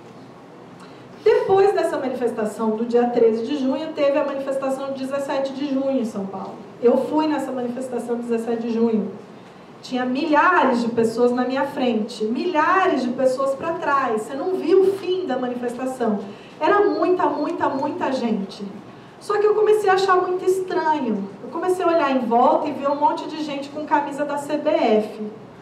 Depois dessa manifestação do dia treze de junho, teve a manifestação de dezessete de junho em São Paulo. Eu fui nessa manifestação de dezessete de junho. Tinha milhares de pessoas na minha frente, milhares de pessoas para trás. Você não viu o fim da manifestação. Era muita, muita, muita gente. Só que eu comecei a achar muito estranho. Eu comecei a olhar em volta e ver um monte de gente com camisa da C B F,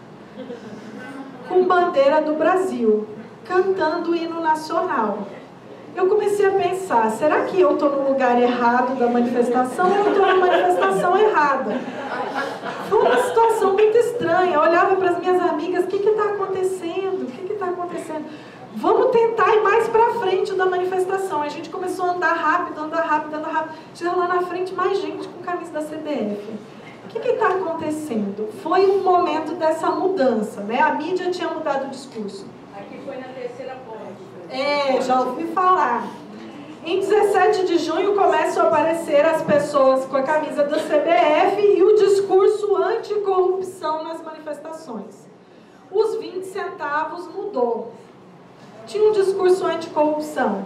com bandeira do Brasil, cantando o hino nacional. Eu comecei a pensar, será que eu estou no lugar errado da manifestação ou eu estou na manifestação errada? Foi uma situação muito estranha. Eu olhava para as minhas amigas, o que está acontecendo? O que está acontecendo? Vamos tentar ir mais para frente da manifestação. A gente começou a andar rápido, andar rápido, andar rápido. Chegou lá na frente mais gente com camisa da C B F. O que está acontecendo? Foi um momento dessa mudança, né? A mídia tinha mudado o discurso. Aqui foi na terceira ponte. É, já ouvi falar. Em dezessete de junho começam a aparecer as pessoas com a camisa da C B F e o discurso anticorrupção nas manifestações. Os vinte centavos mudou. Tinha um discurso anticorrupção.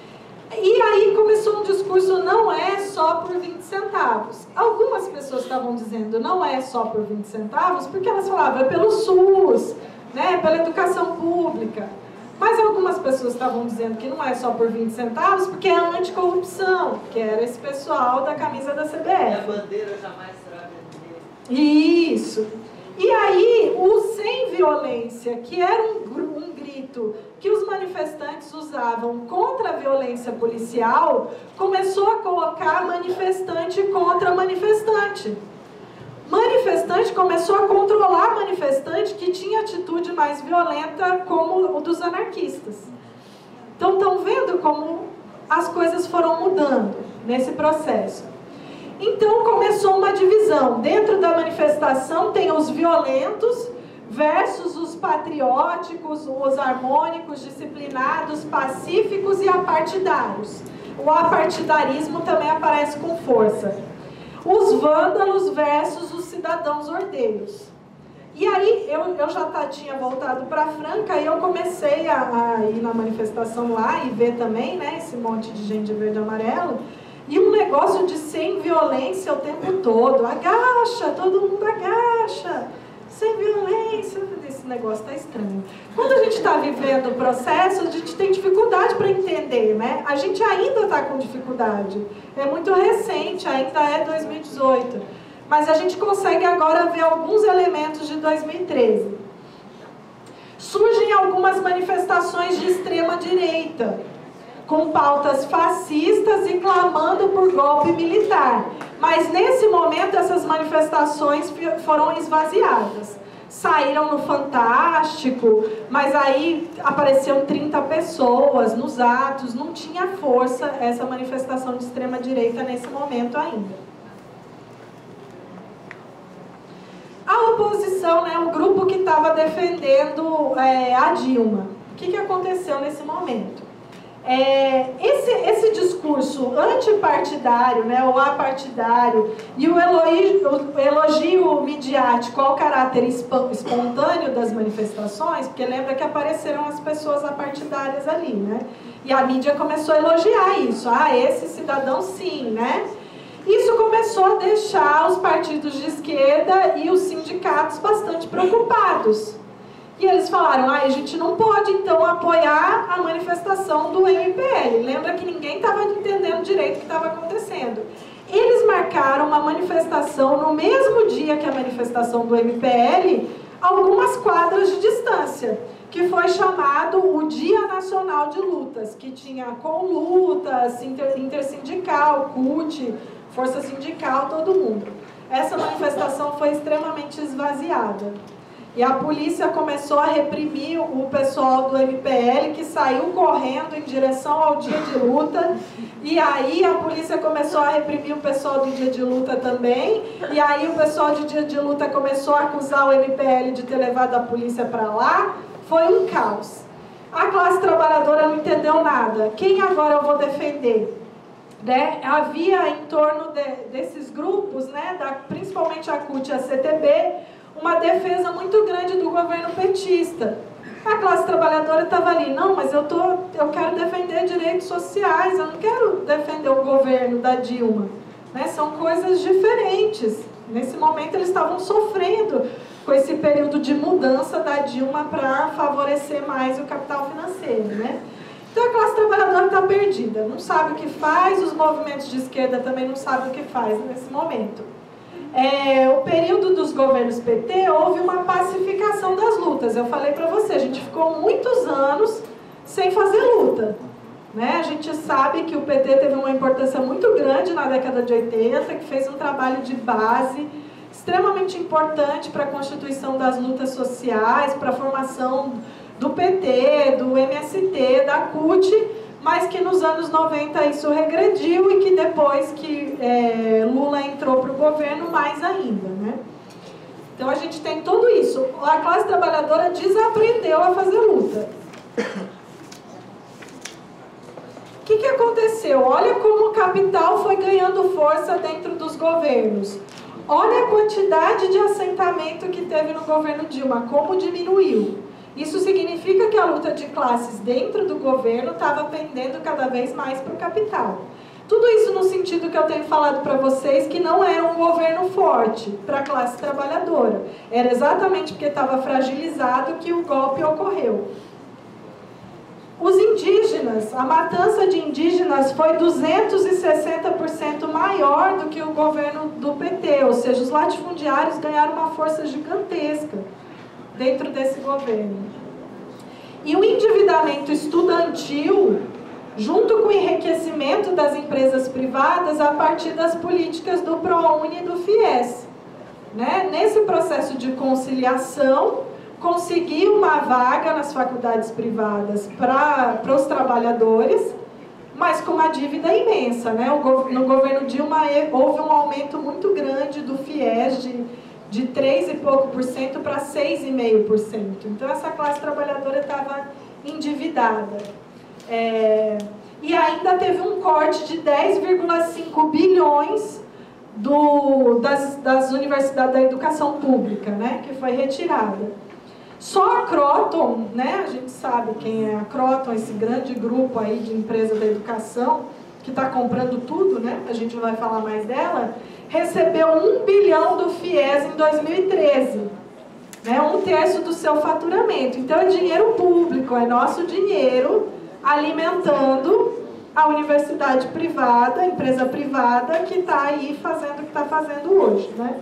E aí começou um discurso, não é só por vinte centavos. Algumas pessoas estavam dizendo, não é só por vinte centavos, porque elas falavam, é pelo SUS, né, pela educação pública. Mas algumas pessoas estavam dizendo que não é só por vinte centavos, porque é anticorrupção, que era esse pessoal da camisa da C B F. E a bandeira jamais será vermelha. Isso. E aí, o sem violência, que era um, um grito que os manifestantes usavam contra a violência policial, começou a colocar manifestante contra manifestante. Manifestante começou a controlar manifestante que tinha atitude mais violenta, como o dos anarquistas. Então, estão vendo como as coisas foram mudando nesse processo. Então, começou uma divisão. Dentro da manifestação tem os violentos versus os patrióticos, os harmônicos, disciplinados, pacíficos e apartidários. O apartidarismo também aparece com força. Os vândalos versus os cidadãos ordeiros. E aí, eu, eu já tá, tinha voltado para Franca e eu comecei a, a ir na manifestação lá e ver também, né, esse monte de gente de verde e amarelo. E um negócio de sem violência o tempo todo. Agacha, todo mundo agacha. Sem violência. Esse negócio está estranho. Quando a gente está vivendo o processo, a gente tem dificuldade para entender, né? A gente ainda está com dificuldade. É muito recente, ainda é dois mil e dezoito. Mas a gente consegue agora ver alguns elementos de dois mil e treze. Surgem algumas manifestações de extrema direita, com pautas fascistas e clamando por golpe militar. Mas nesse momento essas manifestações foram esvaziadas. Saíram no Fantástico, mas aí apareceram trinta pessoas nos atos, não tinha força essa manifestação de extrema direita nesse momento ainda. A oposição, né, o grupo que estava defendendo é, a Dilma. O que, que aconteceu nesse momento? É, esse, esse discurso antipartidário, né, ou apartidário, e o elogio, o elogio midiático ao caráter espontâneo das manifestações, porque lembra que apareceram as pessoas apartidárias ali, né? E a mídia começou a elogiar isso. Ah, esse cidadão sim, né? Isso começou a deixar os partidos de esquerda e os sindicatos bastante preocupados. E eles falaram, ah, a gente não pode então apoiar a manifestação do M P L. Lembra que ninguém estava entendendo direito o que estava acontecendo. Eles marcaram uma manifestação no mesmo dia que a manifestação do M P L, algumas quadras de distância, que foi chamado o Dia Nacional de Lutas, que tinha com lutas, inter, intersindical, C U T, força sindical, todo mundo. Essa manifestação foi extremamente esvaziada. E a polícia começou a reprimir o pessoal do M P L, que saiu correndo em direção ao dia de luta. E aí a polícia começou a reprimir o pessoal do dia de luta também. E aí o pessoal do dia de luta começou a acusar o M P L de ter levado a polícia para lá. Foi um caos. A classe trabalhadora não entendeu nada. Quem agora eu vou defender? Né? Havia em torno de, desses grupos, né, da, principalmente a C U T e a C T B, uma defesa muito grande do governo petista. A classe trabalhadora estava ali, não, mas eu, tô, eu quero defender direitos sociais, eu não quero defender o governo da Dilma. Né? São coisas diferentes. Nesse momento eles estavam sofrendo com esse período de mudança da Dilma para favorecer mais o capital financeiro. Né? Então a classe trabalhadora está perdida, não sabe o que faz, os movimentos de esquerda também não sabem o que faz nesse momento. É, o período dos governos P T, houve uma pacificação das lutas. Eu falei para você, a gente ficou muitos anos sem fazer luta. Né? A gente sabe que o P T teve uma importância muito grande na década de oitenta, que fez um trabalho de base extremamente importante para a constituição das lutas sociais, para a formação do P T, do M S T, da C U T, mas que nos anos noventa isso regrediu e que depois que é, Lula entrou para o governo, mais ainda. Né? Então a gente tem tudo isso. A classe trabalhadora desaprendeu a fazer luta. O que, que aconteceu? Olha como o capital foi ganhando força dentro dos governos. Olha a quantidade de assentamento que teve no governo Dilma, como diminuiu. Isso significa que a luta de classes dentro do governo estava pendendo cada vez mais para o capital. Tudo isso no sentido que eu tenho falado para vocês, que não era um governo forte para a classe trabalhadora. Era exatamente porque estava fragilizado que o golpe ocorreu. Os indígenas, a matança de indígenas foi duzentos e sessenta por cento maior do que o governo do P T, ou seja, os latifundiários ganharam uma força gigantesca dentro desse governo. E o endividamento estudantil, junto com o enriquecimento das empresas privadas a partir das políticas do ProUni e do FIES. Né? Nesse processo de conciliação, conseguir uma vaga nas faculdades privadas para os trabalhadores, mas com uma dívida imensa. Né? O, no governo Dilma houve um aumento muito grande do FIES, de de três e pouco por cento para seis vírgula cinco por cento. Então essa classe trabalhadora estava endividada. É, e ainda teve um corte de dez vírgula cinco bilhões do, das, das universidades da educação pública, né, que foi retirada. Só a Croton, né, a gente sabe quem é a Croton, esse grande grupo aí de empresa da educação, que está comprando tudo, né, a gente vai falar mais dela, recebeu um bilhão do FIES em dois mil e treze, né, um terço do seu faturamento. Então é dinheiro público, é nosso dinheiro alimentando a universidade privada, a empresa privada que está aí fazendo o que está fazendo hoje. Né?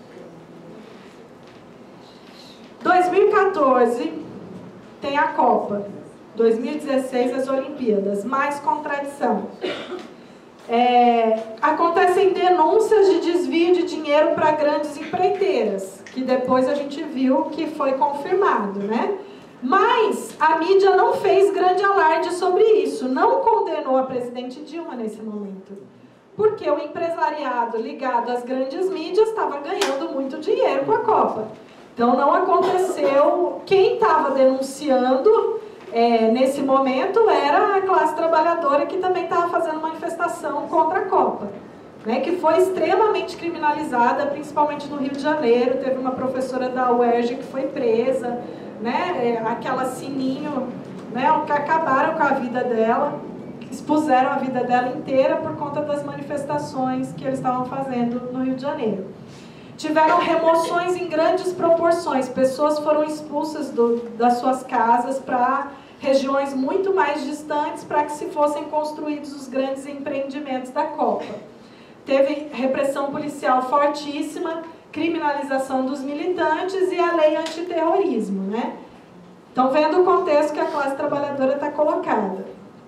dois mil e quatorze tem a Copa, dois mil e dezesseis as Olimpíadas, mais contradição. É, acontecem denúncias de desvio de dinheiro para grandes empreiteiras, que depois a gente viu que foi confirmado, né? Mas a mídia não fez grande alarde sobre isso, não condenou a presidente Dilma nesse momento, porque o empresariado ligado às grandes mídias estava ganhando muito dinheiro com a Copa. Então não aconteceu, quem estava denunciando É, nesse momento era a classe trabalhadora que também estava fazendo manifestação contra a Copa, né, que foi extremamente criminalizada, principalmente no Rio de Janeiro. Teve uma professora da U E R J que foi presa, né, é, aquela Sininho, né, que acabaram com a vida dela, expuseram a vida dela inteira por conta das manifestações que eles estavam fazendo no Rio de Janeiro. Tiveram remoções em grandes proporções, pessoas foram expulsas do, das suas casas para regiões muito mais distantes para que se fossem construídos os grandes empreendimentos da Copa. Teve repressão policial fortíssima, criminalização dos militantes e a lei antiterrorismo. Né? Então, vendo o contexto que a classe trabalhadora está colocada.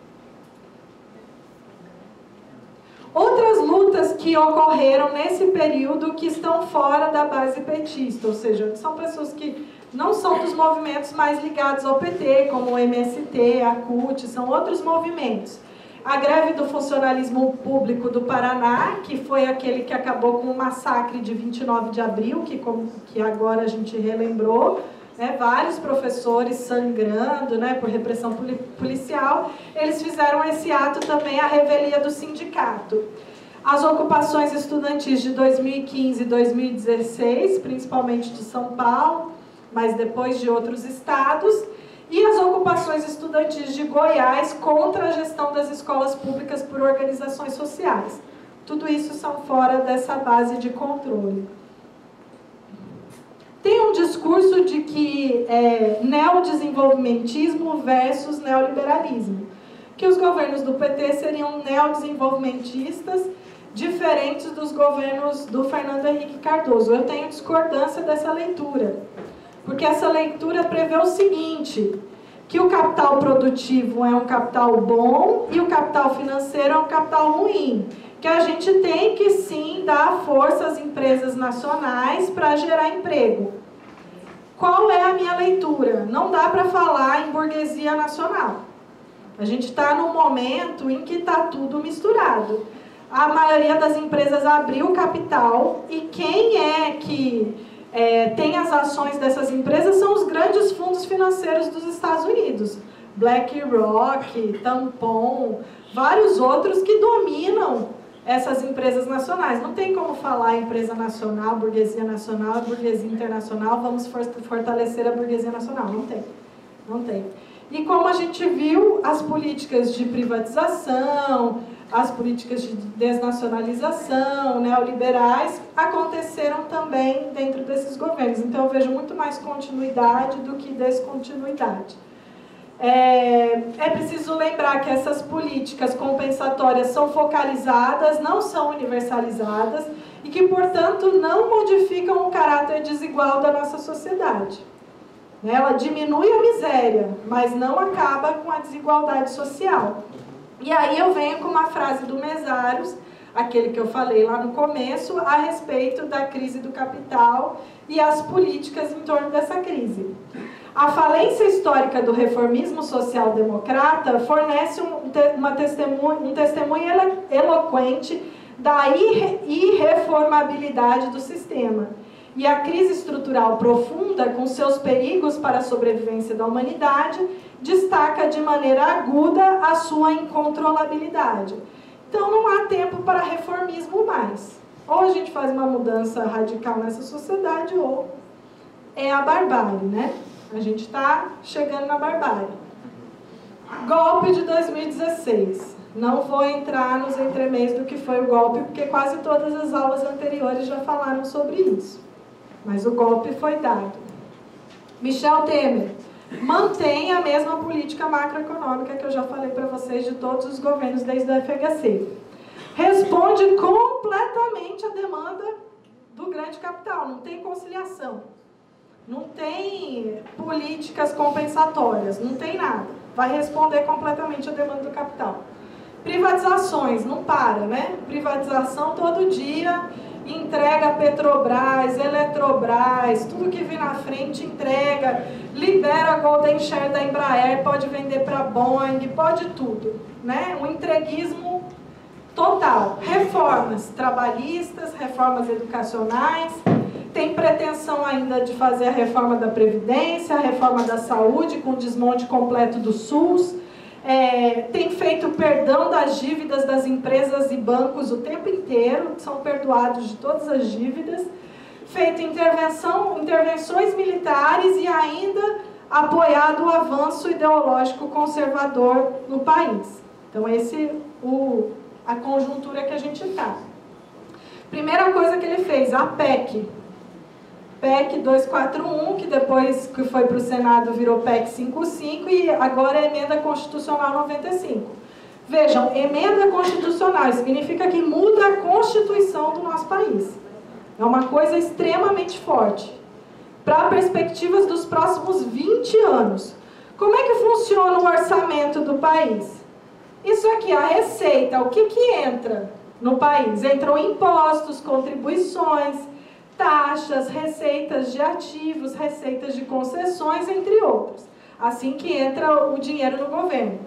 Outras lutas que ocorreram nesse período que estão fora da base petista, ou seja, são pessoas que não são dos movimentos mais ligados ao P T, como o M S T, a C U T, são outros movimentos. A greve do funcionalismo público do Paraná, que foi aquele que acabou com o massacre de vinte e nove de abril, que, como, que agora a gente relembrou, né, vários professores sangrando, né, por repressão policial, eles fizeram esse ato também, a revelia do sindicato. As ocupações estudantis de dois mil e quinze e dois mil e dezesseis, principalmente de São Paulo, mas depois de outros estados, e as ocupações estudantis de Goiás contra a gestão das escolas públicas por organizações sociais. Tudo isso são fora dessa base de controle. Tem um discurso de que é neodesenvolvimentismo versus neoliberalismo, que os governos do P T seriam neodesenvolvimentistas, diferentes dos governos do Fernando Henrique Cardoso. Eu tenho discordância dessa leitura, porque essa leitura prevê o seguinte, que o capital produtivo é um capital bom e o capital financeiro é um capital ruim, que a gente tem que sim dar força às empresas nacionais para gerar emprego. Qual é a minha leitura? Não dá para falar em burguesia nacional. A gente está num momento em que está tudo misturado. A maioria das empresas abriu capital e quem é que é, tem as ações dessas empresas são os grandes fundos financeiros dos Estados Unidos. BlackRock, Tampon, vários outros que dominam essas empresas nacionais. Não tem como falar empresa nacional, burguesia nacional, burguesia internacional, vamos fortalecer a burguesia nacional. Não tem. Não tem. E como a gente viu, as políticas de privatização, as políticas de desnacionalização, neoliberais, aconteceram também dentro desses governos. Então, eu vejo muito mais continuidade do que descontinuidade. É, é preciso lembrar que essas políticas compensatórias são focalizadas, não são universalizadas e que, portanto, não modificam o caráter desigual da nossa sociedade. Ela diminui a miséria, mas não acaba com a desigualdade social. E aí eu venho com uma frase do Mesaros, aquele que eu falei lá no começo, a respeito da crise do capital e as políticas em torno dessa crise. A falência histórica do reformismo social-democrata fornece um, uma testemunho, um testemunho eloquente da irreformabilidade do sistema. E a crise estrutural profunda, com seus perigos para a sobrevivência da humanidade, destaca de maneira aguda a sua incontrolabilidade. Então não há tempo para reformismo mais. Ou a gente faz uma mudança radical nessa sociedade, ou é a barbárie, né? A gente está chegando na barbárie. Golpe de dois mil e dezesseis. Não vou entrar nos entremeios do que foi o golpe, porque quase todas as aulas anteriores já falaram sobre isso. Mas o golpe foi dado. Michel Temer mantém a mesma política macroeconômica que eu já falei para vocês de todos os governos desde o F H C. Responde completamente à demanda do grande capital. Não tem conciliação. Não tem políticas compensatórias. Não tem nada. Vai responder completamente à demanda do capital. Privatizações. Não para, né? Privatização todo dia. Entrega Petrobras, Eletrobras, tudo que vir na frente entrega, libera a Golden Share da Embraer, pode vender para Boeing, pode tudo, né? Um entreguismo total. Reformas trabalhistas, reformas educacionais, tem pretensão ainda de fazer a reforma da Previdência, a reforma da saúde com desmonte completo do SUS. É, tem feito perdão das dívidas das empresas e bancos o tempo inteiro, são perdoados de todas as dívidas, feito intervenção, intervenções militares e ainda apoiado o avanço ideológico conservador no país. Então, esse o, a conjuntura que a gente está. Primeira coisa que ele fez, a P E C. P E C duzentos e quarenta e um, que depois que foi para o Senado virou P E C cinquenta e cinco e agora é Emenda Constitucional noventa e cinco. Vejam, Emenda Constitucional significa que muda a Constituição do nosso país. É uma coisa extremamente forte. Para perspectivas dos próximos vinte anos. Como é que funciona o orçamento do país? Isso aqui, a receita, o que que entra no país? Entram impostos, contribuições, taxas, receitas de ativos, receitas de concessões, entre outros. Assim que entra o dinheiro no governo.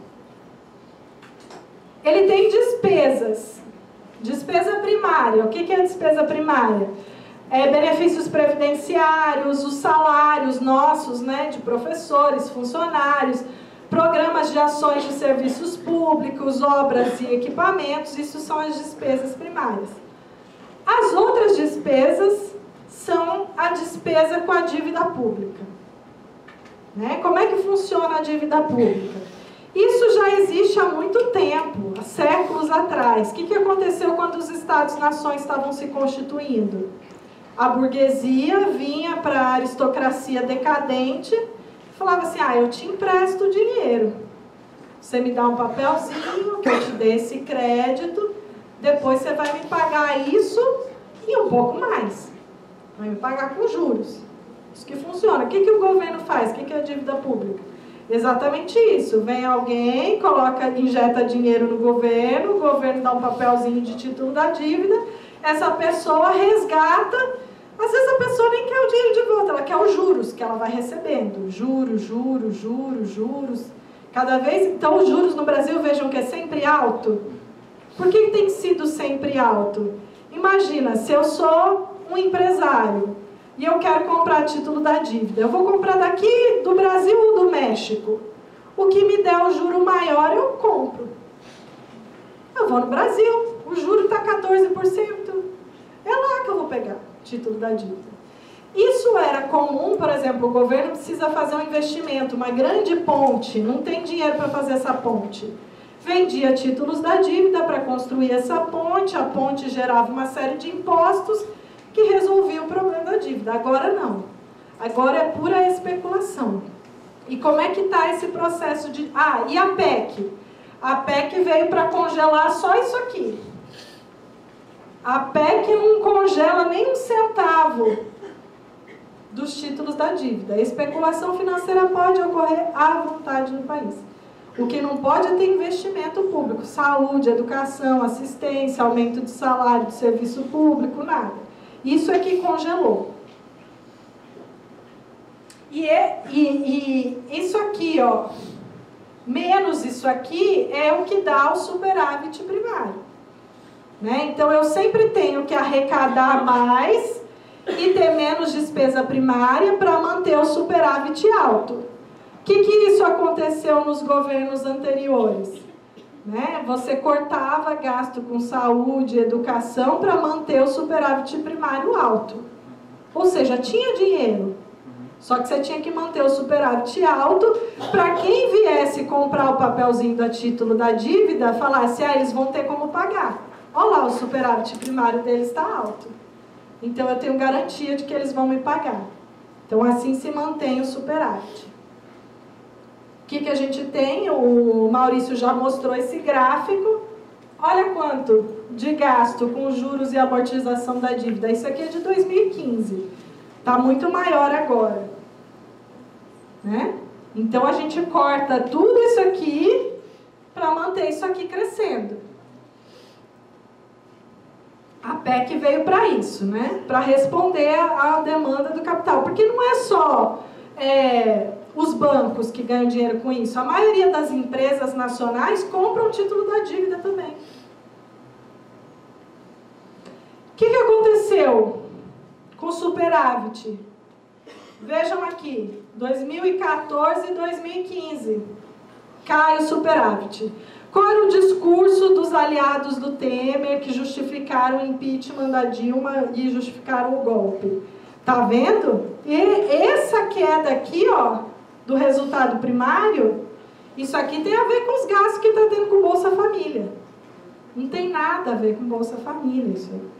Ele tem despesas. Despesa primária. O que é despesa primária? É benefícios previdenciários, os salários nossos, né, de professores, funcionários, programas de ações de serviços públicos, obras e equipamentos, isso são as despesas primárias. As outras despesas são a despesa com a dívida pública. Né? Como é que funciona a dívida pública? Isso já existe há muito tempo, há séculos atrás. O que, que aconteceu quando os Estados-nações estavam se constituindo? A burguesia vinha para a aristocracia decadente e falava assim, ah, eu te empresto dinheiro. Você me dá um papelzinho que eu te dê esse crédito, depois você vai me pagar isso e um pouco mais. Vai me pagar com juros. Isso que funciona. O que, que o governo faz? O que, que é a dívida pública? Exatamente isso. Vem alguém, coloca, injeta dinheiro no governo, o governo dá um papelzinho de título da dívida, essa pessoa resgata, às vezes a pessoa nem quer o dinheiro de volta, ela quer os juros que ela vai recebendo. Juros, juros, juros, juros. Cada vez, então os juros no Brasil, vejam que é sempre alto. Por que tem sido sempre alto? Imagina, se eu sou um empresário e eu quero comprar título da dívida, eu vou comprar daqui do Brasil ou do México. O que me der o juro maior, eu compro. Eu vou no Brasil, o juro está quatorze por cento. É lá que eu vou pegar título da dívida. Isso era comum, por exemplo, o governo precisa fazer um investimento, uma grande ponte, não tem dinheiro para fazer essa ponte. Vendia títulos da dívida para construir essa ponte, a ponte gerava uma série de impostos que resolvia o problema da dívida. Agora não. Agora é pura especulação. E como é que está esse processo de... Ah, e a P E C? A P E C veio para congelar só isso aqui. A P E C não congela nem um centavo dos títulos da dívida. A especulação financeira pode ocorrer à vontade no país. O que não pode é ter investimento público, saúde, educação, assistência, aumento de salário, de serviço público, nada. Isso é que congelou. E, é, e, e isso aqui, ó, menos isso aqui é o que dá o superávit primário. Né? Então, eu sempre tenho que arrecadar mais e ter menos despesa primária para manter o superávit alto. O que, que isso aconteceu nos governos anteriores? Né? Você cortava gasto com saúde, educação para manter o superávit primário alto. Ou seja, tinha dinheiro. Só que você tinha que manter o superávit alto para quem viesse comprar o papelzinho da título da dívida, falasse, ah, eles vão ter como pagar. Olha lá, o superávit primário deles está alto. Então, eu tenho garantia de que eles vão me pagar. Então, assim se mantém o superávit. O que, que a gente tem? O Maurício já mostrou esse gráfico. Olha quanto de gasto com juros e amortização da dívida. Isso aqui é de dois mil e quinze. Está muito maior agora. Né? Então, a gente corta tudo isso aqui para manter isso aqui crescendo. A P E C veio para isso, né? Para responder à demanda do capital. Porque não é só é, os bancos que ganham dinheiro com isso. A maioria das empresas nacionais compram o título da dívida também. O que, que aconteceu com o superávit? Vejam aqui, dois mil e quatorze e dois mil e quinze. Cai o superávit. Qual era o discurso dos aliados do Temer que justificaram o impeachment da Dilma e justificaram o golpe? Tá vendo? E essa queda aqui, ó, do resultado primário, isso aqui tem a ver com os gastos que está tendo com Bolsa Família. Não tem nada a ver com Bolsa Família isso aí.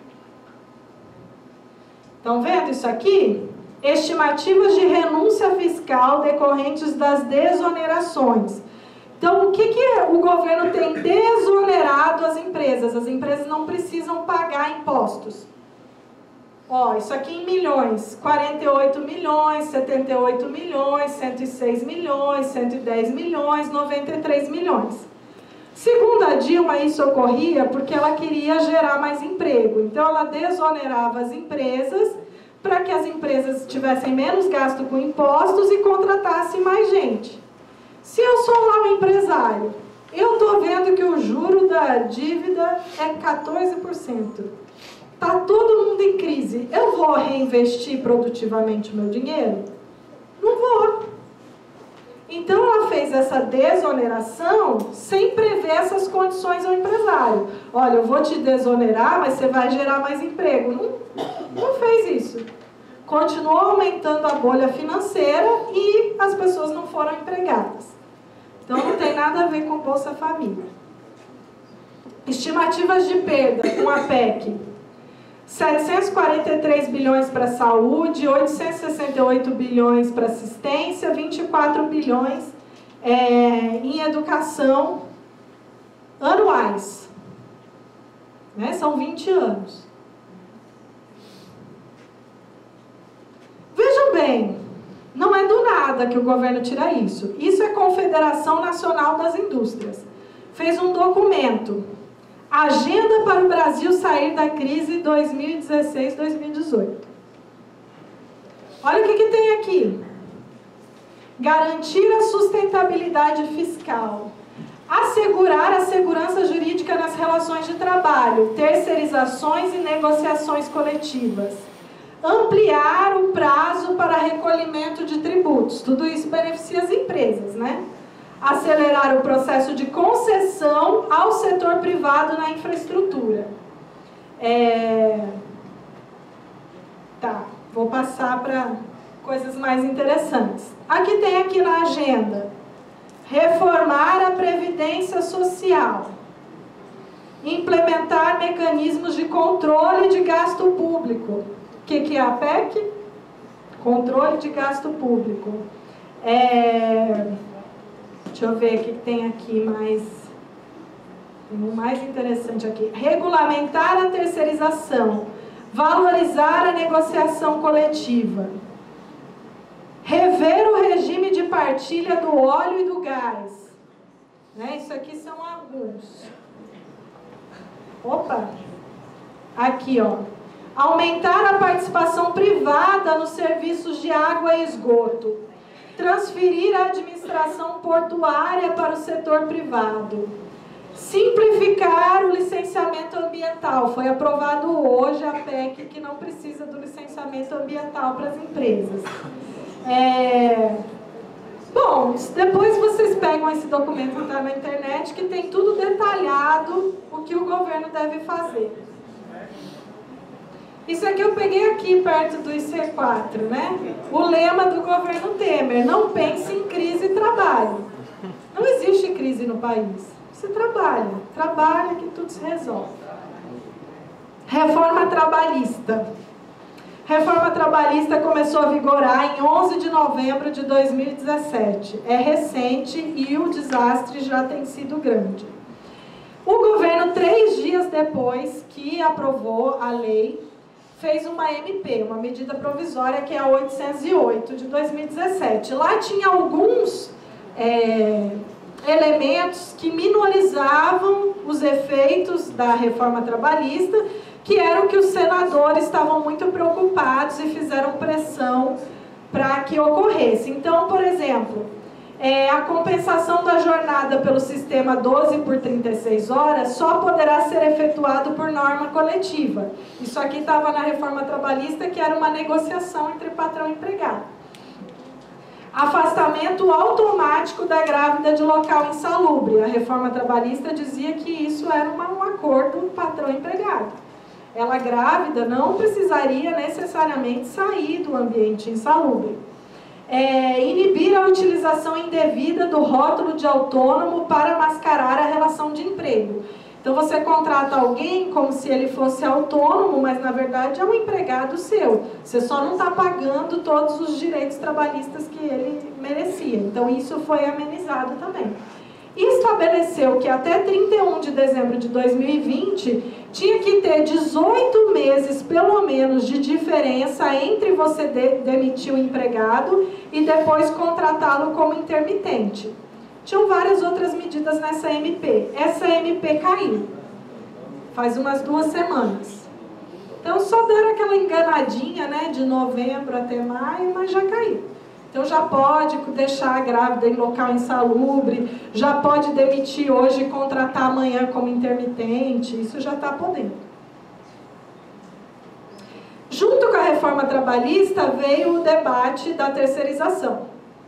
Estão vendo isso aqui? Estimativas de renúncia fiscal decorrentes das desonerações. Então, o que, que o governo tem desonerado as empresas? As empresas não precisam pagar impostos. Ó, isso aqui em milhões. quarenta e oito milhões, setenta e oito milhões, cento e seis milhões, cento e dez milhões, noventa e três milhões. Segundo a Dilma, isso ocorria porque ela queria gerar mais emprego. Então, ela desonerava as empresas para que as empresas tivessem menos gasto com impostos e contratassem mais gente. Se eu sou lá um empresário, eu estou vendo que o juro da dívida é quatorze por cento. Está todo mundo em crise. Eu vou reinvestir produtivamente o meu dinheiro? Não vou. Então, ela fez essa desoneração sem prever essas condições ao empresário. Olha, eu vou te desonerar, mas você vai gerar mais emprego. Não, não fez isso. Continuou aumentando a bolha financeira e as pessoas não foram empregadas. Então, não tem nada a ver com Bolsa Família. Estimativas de perda com a P E C. setecentos e quarenta e três bilhões para a saúde, oitocentos e sessenta e oito bilhões para assistência, vinte e quatro bilhões é, em educação anuais. Né? São vinte anos. Vejam bem, não é do nada que o governo tira isso. Isso é Confederação Nacional das Indústrias. Fez um documento. Agenda para o Brasil sair da crise dois mil e dezesseis, dois mil e dezoito. Olha o que, que tem aqui. Garantir a sustentabilidade fiscal. Assegurar a segurança jurídica nas relações de trabalho, terceirizações e negociações coletivas. Ampliar o prazo para recolhimento de tributos. Tudo isso beneficia as empresas, né? Acelerar o processo de concessão ao setor privado na infraestrutura. É... Tá, vou passar para coisas mais interessantes. Aqui tem aqui na agenda, reformar a Previdência Social, implementar mecanismos de controle de gasto público. O que, que é a P E C? Controle de gasto público. É... Deixa eu ver o que tem aqui mais, o mais interessante aqui. Regulamentar a terceirização, valorizar a negociação coletiva, rever o regime de partilha do óleo e do gás. Né? Isso aqui são alguns. Opa! Aqui, ó. Aumentar a participação privada nos serviços de água e esgoto. Transferir a administração portuária para o setor privado. Simplificar o licenciamento ambiental. Foi aprovado hoje a P E C que não precisa do licenciamento ambiental para as empresas. É... Bom, depois vocês pegam esse documento que está na internet, que tem tudo detalhado o que o governo deve fazer. Isso aqui eu peguei aqui perto do I C quatro, né? O lema do governo Temer, não pense em crise e trabalhe. Não existe crise no país. Você trabalha, trabalha que tudo se resolve. Reforma trabalhista. Reforma trabalhista começou a vigorar em onze de novembro de dois mil e dezessete. É recente e o desastre já tem sido grande. O governo, três dias depois que aprovou a lei, fez uma M P, uma medida provisória, que é a oitocentos e oito, de dois mil e dezessete. Lá tinha alguns é, elementos que minorizavam os efeitos da reforma trabalhista, que eram que os senadores estavam muito preocupados e fizeram pressão para que ocorresse. Então, por exemplo, é, a compensação da jornada pelo sistema doze por trinta e seis horas só poderá ser efetuado por norma coletiva. Isso aqui estava na reforma trabalhista, que era uma negociação entre patrão e empregado. Afastamento automático da grávida de local insalubre. A reforma trabalhista dizia que isso era uma, um acordo patrão-empregado. Ela grávida não precisaria necessariamente sair do ambiente insalubre. É, inibir a utilização indevida do rótulo de autônomo para mascarar a relação de emprego. Então você contrata alguém como se ele fosse autônomo, mas na verdade é um empregado seu. Você só não está pagando todos os direitos trabalhistas que ele merecia. Então isso foi amenizado também. E estabeleceu que até trinta e um de dezembro de dois mil e vinte tinha que ter dezoito meses, pelo menos, de diferença entre você de, demitir o empregado e depois contratá-lo como intermitente. Tinham várias outras medidas nessa M P. Essa M P caiu, faz umas duas semanas. Então, só deram aquela enganadinha, né, de novembro até maio, mas já caiu. Então, já pode deixar a grávida em local insalubre, já pode demitir hoje e contratar amanhã como intermitente, isso já está podendo. Junto com a reforma trabalhista veio o debate da terceirização.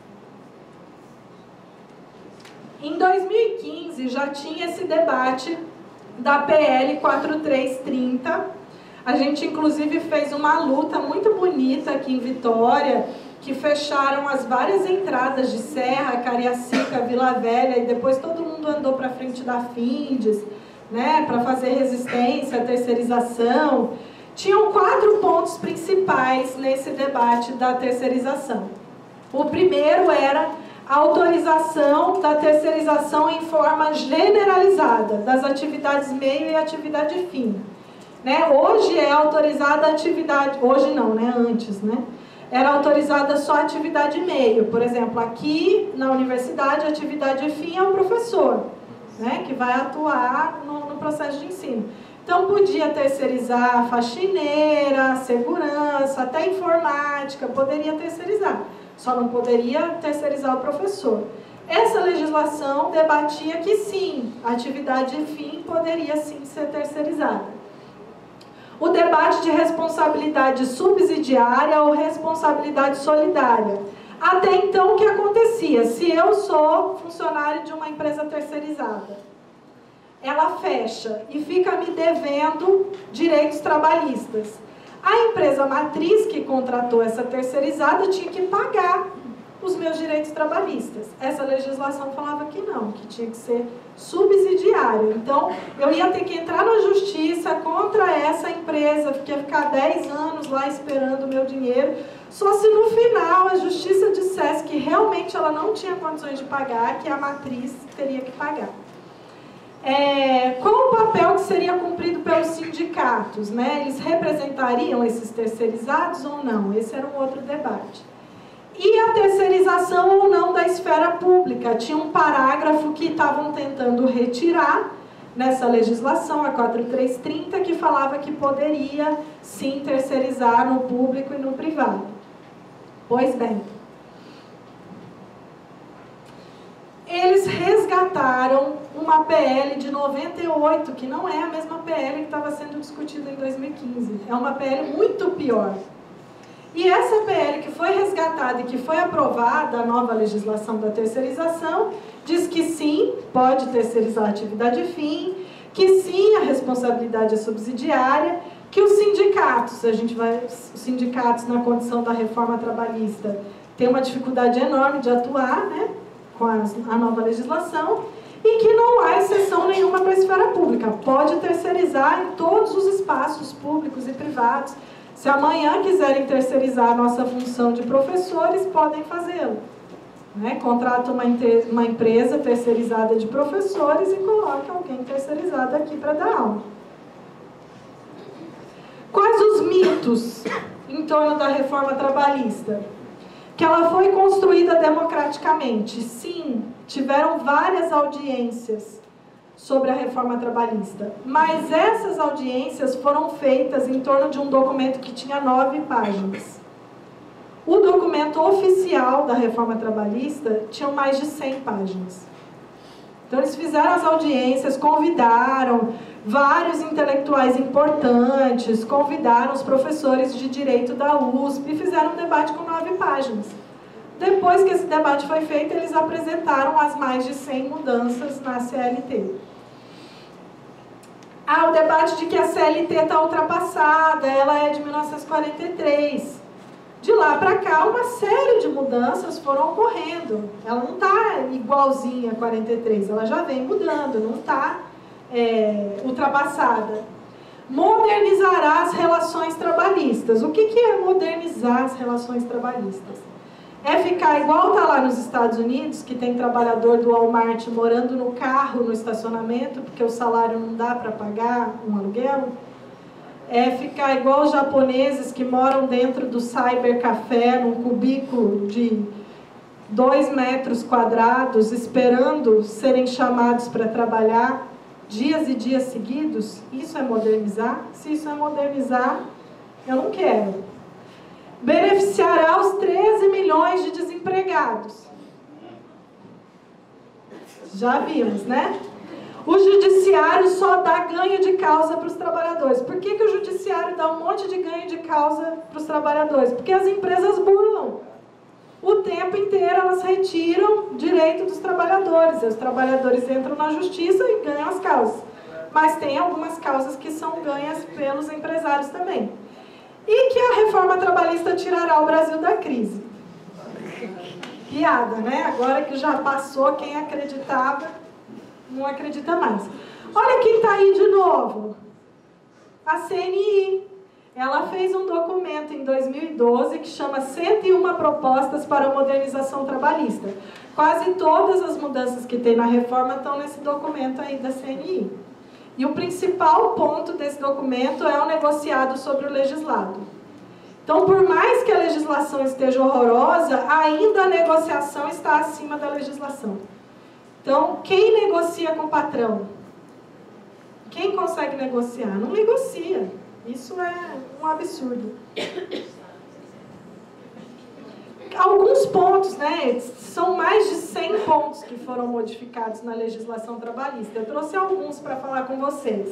Em dois mil e quinze já tinha esse debate da P L quatro três trinta. A gente inclusive fez uma luta muito bonita aqui em Vitória, que fecharam as várias entradas de Serra, Cariacica, Vila Velha, e depois todo mundo andou para frente da Findes, né, para fazer resistência à terceirização. Tinham quatro pontos principais nesse debate da terceirização. O primeiro era a autorização da terceirização em forma generalizada das atividades meio e atividade fim. Né? Hoje é autorizada a atividade, hoje não, né? Antes, né? Era autorizada só a atividade meio. Por exemplo, aqui na universidade, a atividade fim é o professor, né? Que vai atuar no, no processo de ensino. Então, podia terceirizar faxineira, segurança, até informática, poderia terceirizar. Só não poderia terceirizar o professor. Essa legislação debatia que sim, a atividade fim poderia sim ser terceirizada. O debate de responsabilidade subsidiária ou responsabilidade solidária. Até então, o que acontecia? Se eu sou funcionário de uma empresa terceirizada, ela fecha e fica me devendo direitos trabalhistas. A empresa matriz que contratou essa terceirizada tinha que pagar os meus direitos trabalhistas. Essa legislação falava que não, que tinha que ser subsidiário. Então, eu ia ter que entrar na justiça contra essa empresa, que ia ficar dez anos lá esperando o meu dinheiro, só se no final a justiça dissesse que realmente ela não tinha condições de pagar, que a matriz teria que pagar. É, qual o papel que seria cumprido pelos sindicatos? Né? Eles representariam esses terceirizados ou não? Esse era um outro debate. E a terceirização ou não da esfera pública. Tinha um parágrafo que estavam tentando retirar nessa legislação, a quatro três trinta, que falava que poderia sim terceirizar no público e no privado. Pois bem, eles resgataram uma P L de noventa e oito, que não é a mesma P L que estava sendo discutida em dois mil e quinze. É uma P L muito pior. E essa P L que foi resgatada e que foi aprovada, a nova legislação da terceirização, diz que sim, pode terceirizar a atividade fim, que sim, a responsabilidade é subsidiária, que os sindicatos, a gente vai, os sindicatos na condição da reforma trabalhista, têm uma dificuldade enorme de atuar, né, com a, a nova legislação, e que não há exceção nenhuma para a esfera pública. Pode terceirizar em todos os espaços públicos e privados. Se amanhã quiserem terceirizar a nossa função de professores, podem fazê-lo. Né? Contrata uma, uma empresa terceirizada de professores e coloca alguém terceirizado aqui para dar aula. Quais os mitos em torno da reforma trabalhista? Que ela foi construída democraticamente. Sim, tiveram várias audiências sobre a reforma trabalhista, mas essas audiências foram feitas em torno de um documento que tinha nove páginas. O documento oficial da reforma trabalhista tinha mais de cem páginas. Então eles fizeram as audiências, convidaram vários intelectuais importantes, convidaram os professores de direito da U S P e fizeram um debate com nove páginas. Depois que esse debate foi feito, eles apresentaram as mais de cem mudanças na C L T. Há o debate de que a C L T está ultrapassada, ela é de mil novecentos e quarenta e três. De lá para cá, uma série de mudanças foram ocorrendo. Ela não está igualzinha a quarenta e três, ela já vem mudando, não está é, ultrapassada. Modernizará as relações trabalhistas. O que, que é modernizar as relações trabalhistas? É ficar igual está lá nos Estados Unidos, que tem trabalhador do Walmart morando no carro, no estacionamento, porque o salário não dá para pagar um aluguel. É ficar igual os japoneses que moram dentro do cybercafé, num cubículo de dois metros quadrados, esperando serem chamados para trabalhar. dias e dias seguidos, isso é modernizar? Se isso é modernizar, eu não quero. Beneficiará os treze milhões de desempregados. Já vimos, né? O judiciário só dá ganho de causa para os trabalhadores. Por que que o judiciário dá um monte de ganho de causa para os trabalhadores? Porque as empresas burlam. O tempo inteiro elas retiram direito dos trabalhadores. Os trabalhadores entram na justiça e ganham as causas. Mas tem algumas causas que são ganhas pelos empresários também. E que a reforma trabalhista tirará o Brasil da crise. Piada, né? Agora que já passou, quem acreditava, não acredita mais. Olha quem está aí de novo. A C N I. Ela fez um documento em dois mil e doze que chama cento e uma propostas para a modernização trabalhista. Quase todas as mudanças que tem na reforma estão nesse documento aí da C N I. E o principal ponto desse documento é o negociado sobre o legislado. Então, por mais que a legislação esteja horrorosa, ainda a negociação está acima da legislação. Então, quem negocia com o patrão? Quem consegue negociar? Não negocia. Isso é um absurdo. Alguns pontos, né? São mais de cem pontos que foram modificados na legislação trabalhista. Eu trouxe alguns para falar com vocês.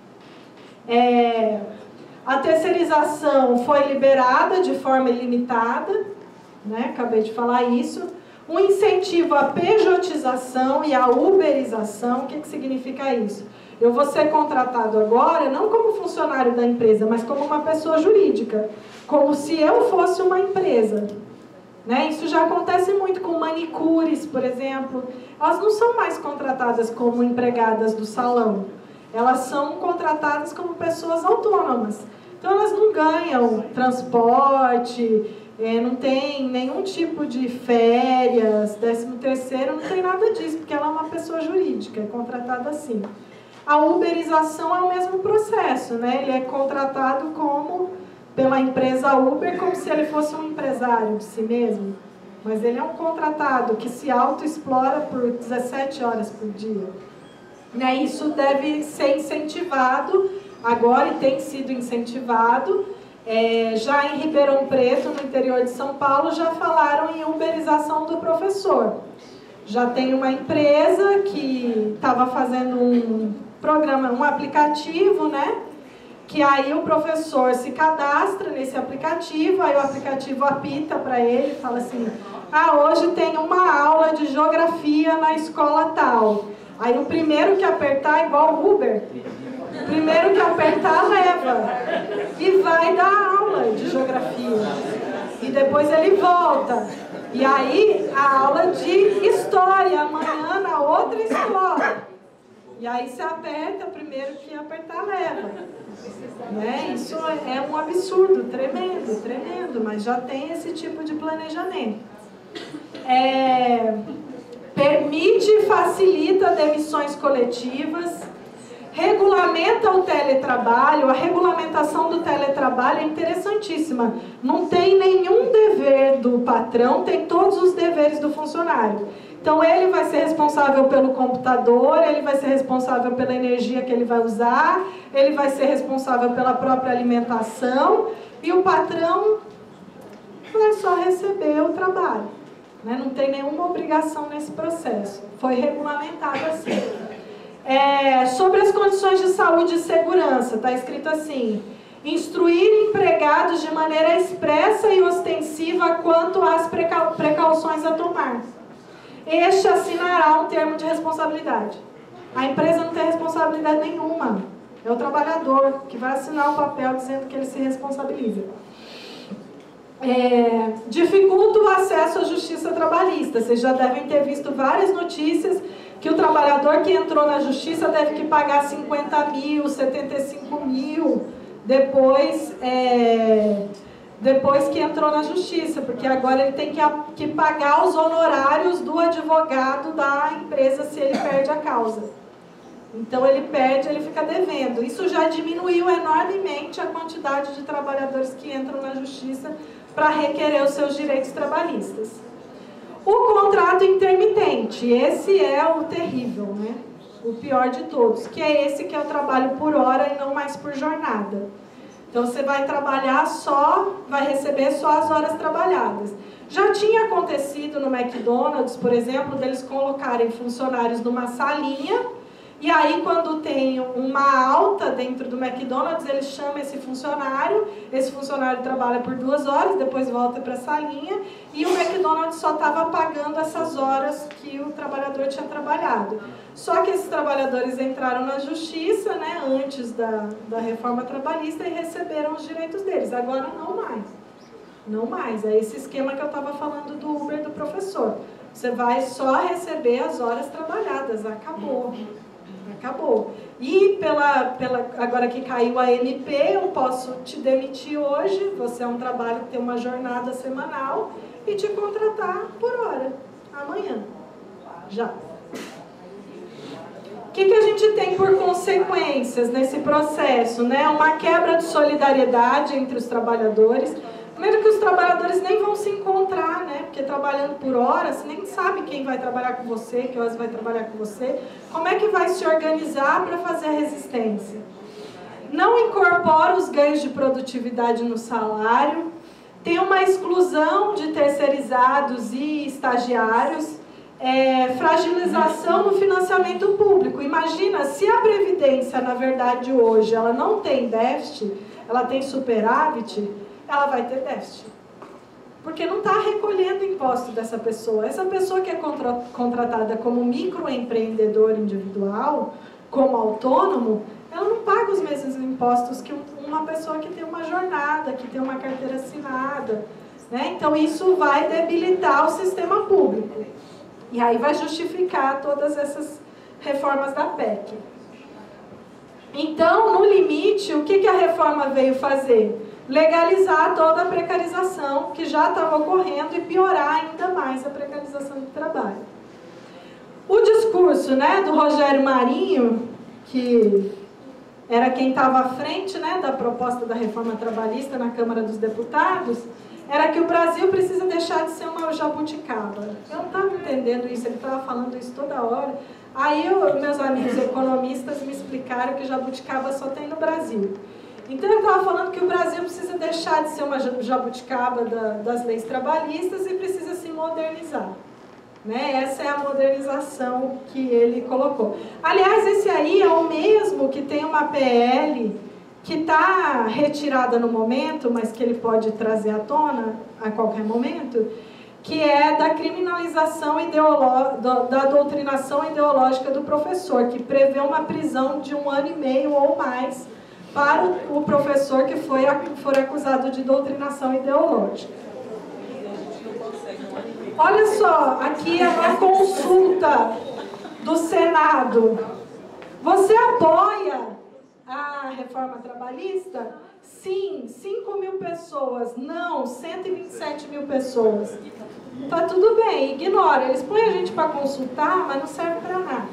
É, a terceirização foi liberada de forma ilimitada, né? Acabei de falar isso. Um incentivo à pejotização e à uberização. O que que significa isso? Eu vou ser contratado agora, não como funcionário da empresa, mas como uma pessoa jurídica. Como se eu fosse uma empresa. Né? Isso já acontece muito com manicures, por exemplo. Elas não são mais contratadas como empregadas do salão. Elas são contratadas como pessoas autônomas. Então, elas não ganham transporte, é, não tem nenhum tipo de férias, décimo terceiro, não tem nada disso, porque ela é uma pessoa jurídica, é contratada assim. A uberização é o mesmo processo, né? Ele é contratado como, pela empresa Uber, como se ele fosse um empresário de si mesmo. Mas ele é um contratado que se autoexplora por dezessete horas por dia. Né? Isso deve ser incentivado agora e tem sido incentivado. É, já em Ribeirão Preto, no interior de São Paulo, já falaram em uberização do professor. Já tem uma empresa que estava fazendo um programa, um aplicativo, né? Que aí o professor se cadastra nesse aplicativo, aí o aplicativo apita para ele, fala assim, ah, hoje tem uma aula de geografia na escola tal. Aí o primeiro que apertar, igual o Uber, o primeiro que apertar leva e vai dar aula de geografia. E depois ele volta. E aí a aula de história, amanhã na outra escola. E aí você aperta, o primeiro que apertar leva. Né? Isso é um absurdo, tremendo, tremendo, mas já tem esse tipo de planejamento. É, permite e facilita demissões coletivas, regulamenta o teletrabalho. A regulamentação do teletrabalho é interessantíssima. Não tem nenhum dever do patrão, tem todos os deveres do funcionário. Então, ele vai ser responsável pelo computador, ele vai ser responsável pela energia que ele vai usar, ele vai ser responsável pela própria alimentação, e o patrão vai só receber o trabalho. Né? Não tem nenhuma obrigação nesse processo. Foi regulamentado assim. É, sobre as condições de saúde e segurança, está escrito assim: instruir empregados de maneira expressa e ostensiva quanto às precau precauções a tomar. Este assinará um termo de responsabilidade. A empresa não tem responsabilidade nenhuma. É o trabalhador que vai assinar o papel dizendo que ele se responsabiliza. É, dificulta o acesso à justiça trabalhista. Vocês já devem ter visto várias notícias que o trabalhador que entrou na justiça deve que pagar cinquenta mil, setenta e cinco mil depois... É, depois que entrou na justiça, porque agora ele tem que, que pagar os honorários do advogado da empresa se ele perde a causa. Então ele perde, ele fica devendo. Isso já diminuiu enormemente a quantidade de trabalhadores que entram na justiça para requerer os seus direitos trabalhistas. O contrato intermitente, esse é o terrível, né? o pior de todos, que é esse que é o trabalho por hora e não mais por jornada. Então você vai trabalhar só, vai receber só as horas trabalhadas. Já tinha acontecido no McDonald's, por exemplo, deles colocarem funcionários numa salinha, e aí quando tem uma alta dentro do McDonald's, eles chamam esse funcionário, esse funcionário trabalha por duas horas, depois volta para a salinha, e o McDonald's só estava pagando essas horas que o trabalhador tinha trabalhado. Só que esses trabalhadores entraram na justiça, né, antes da, da reforma trabalhista e receberam os direitos deles. Agora não mais. Não mais. É esse esquema que eu estava falando do Uber do professor. Você vai só receber as horas trabalhadas. Acabou. Acabou. E pela, pela, agora que caiu a M P, eu posso te demitir hoje, você é um trabalho que tem uma jornada semanal, e te contratar por hora, amanhã. Já. O que, que a gente tem por consequências nesse processo, né? Uma quebra de solidariedade entre os trabalhadores. Primeiro que os trabalhadores nem vão se encontrar, né? Porque trabalhando por hora, você nem sabe quem vai trabalhar com você, que horas vai trabalhar com você. Como é que vai se organizar para fazer a resistência? Não incorpora os ganhos de produtividade no salário. Tem uma exclusão de terceirizados e estagiários. É, fragilização no financiamento público. Imagina, se a Previdência, na verdade, hoje, ela não tem déficit, ela tem superávit, ela vai ter déficit. Porque não está recolhendo imposto dessa pessoa. Essa pessoa que é contra, contratada como microempreendedor individual, como autônomo, ela não paga os mesmos impostos que uma pessoa que tem uma jornada, que tem uma carteira assinada, né? Então, isso vai debilitar o sistema público. E aí vai justificar todas essas reformas da P E C. Então, no limite, o que, que a reforma veio fazer? Legalizar toda a precarização que já estava ocorrendo e piorar ainda mais a precarização do trabalho. O discurso, né, do Rogério Marinho, que era quem estava à frente, né, da proposta da reforma trabalhista na Câmara dos Deputados, era que o Brasil precisa deixar de ser uma jabuticaba. Eu não estava entendendo isso, ele estava falando isso toda hora. Aí eu, meus amigos economistas me explicaram que jabuticaba só tem no Brasil. Então ele estava falando que o Brasil precisa deixar de ser uma jabuticaba da, das leis trabalhistas e precisa se modernizar. Né? Essa é a modernização que ele colocou. Aliás, esse aí é o mesmo que tem uma P L que está retirada no momento, mas que ele pode trazer à tona a qualquer momento, que é da criminalização ideológica, da doutrinação ideológica do professor, que prevê uma prisão de um ano e meio ou mais para o professor que foi, for acusado de doutrinação ideológica. Olha só, aqui é uma consulta do Senado. Você apoia a reforma trabalhista? Sim, cinco mil pessoas. Não, cento e vinte e sete mil pessoas. Tá tudo bem, ignora. Eles põem a gente para consultar, mas não serve para nada.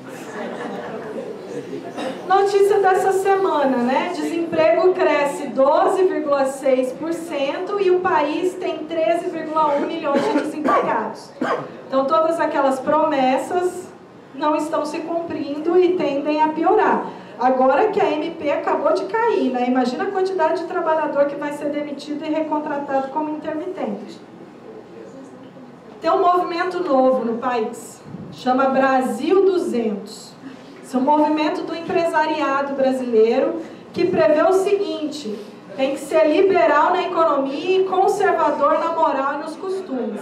Notícia dessa semana, né? Desemprego cresce doze vírgula seis por cento e o país tem treze vírgula um milhões de desempregados. Então, todas aquelas promessas não estão se cumprindo e tendem a piorar. Agora que a M P acabou de cair, né? Imagina a quantidade de trabalhador que vai ser demitido e recontratado como intermitente. Tem um movimento novo no país, chama Brasil duzentos. Esse é um movimento do empresariado brasileiro que prevê o seguinte: tem que ser liberal na economia e conservador na moral e nos costumes.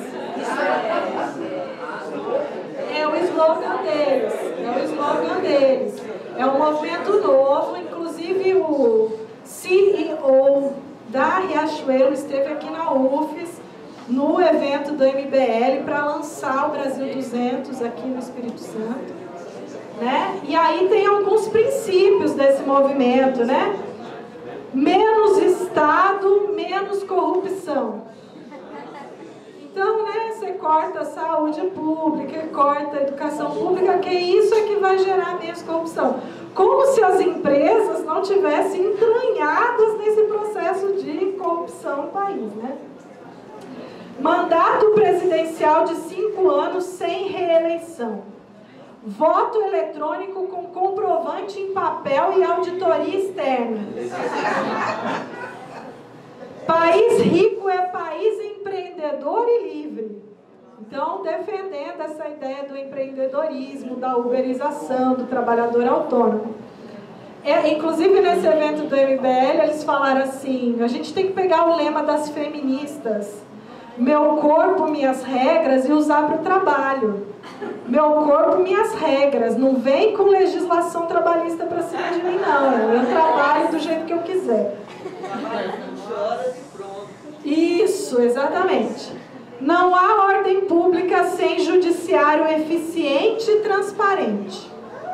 É o slogan deles, é o slogan deles. É um movimento novo, inclusive o C E O da Riachuelo esteve aqui na U F S, no evento do M B L, para lançar o Brasil duzentos aqui no Espírito Santo. Né? E aí tem alguns princípios desse movimento, né? Menos Estado, menos corrupção. Então, né, você corta a saúde pública, corta a educação pública, que isso é que vai gerar menos corrupção. Como se as empresas não tivessem entranhadas nesse processo de corrupção no país, né? Mandato presidencial de cinco anos sem reeleição. voto eletrônico com comprovante em papel e auditoria externa. País rico é país empreendedor e livre. Então, defendendo essa ideia do empreendedorismo, da uberização, do trabalhador autônomo. É, inclusive, nesse evento do M B L, eles falaram assim, a gente tem que pegar o lema das feministas, meu corpo, minhas regras, e usar para o trabalho. Meu corpo, minhas regras, não vem com legislação trabalhista para cima de mim, não. Eu trabalho do jeito que eu quiser. Isso, exatamente. Não há ordem pública sem judiciário eficiente e transparente.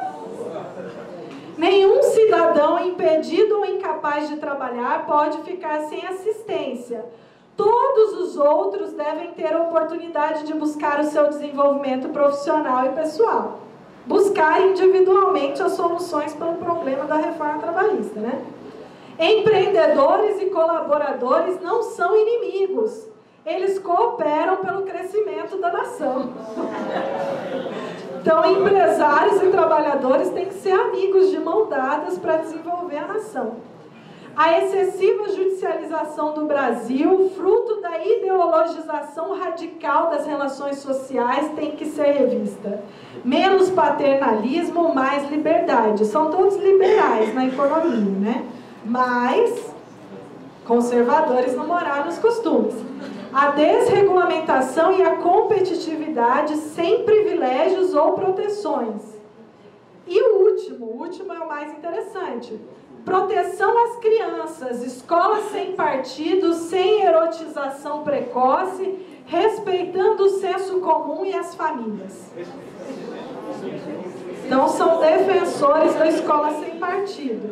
Nenhum cidadão impedido ou incapaz de trabalhar pode ficar sem assistência. Todos os outros devem ter a oportunidade de buscar o seu desenvolvimento profissional e pessoal. Buscar individualmente as soluções para o problema da reforma trabalhista, né? Empreendedores e colaboradores não são inimigos. Eles cooperam pelo crescimento da nação. Então, empresários e trabalhadores têm que ser amigos de mão dadas para desenvolver a nação. A excessiva judicialização do Brasil, fruto da ideologização radical das relações sociais, tem que ser revista. Menos paternalismo, mais liberdade. São todos liberais na economia, né? Mas conservadores no moral e nos costumes. A desregulamentação e a competitividade sem privilégios ou proteções. E o último, o último é o mais interessante. Proteção às crianças, escolas sem partido, sem erotização precoce, respeitando o senso comum e as famílias. Então, são defensores da escola sem partido.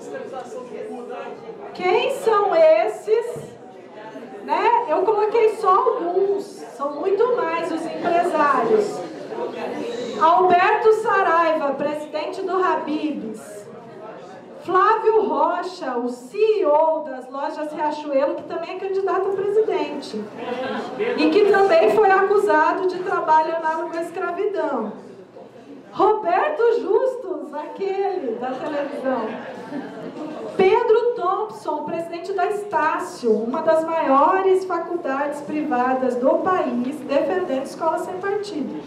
Quem são esses? Né? Eu coloquei só alguns, são muito mais os empresários. Alberto Saraiva, presidente do Habib's. Flávio Rocha, o C E O das lojas Riachuelo, que também é candidato a presidente. E que também foi acusado de trabalho análogo à escravidão. Roberto Justus, aquele da televisão. Pedro Thompson, presidente da Estácio, uma das maiores faculdades privadas do país, defendendo escola sem partido.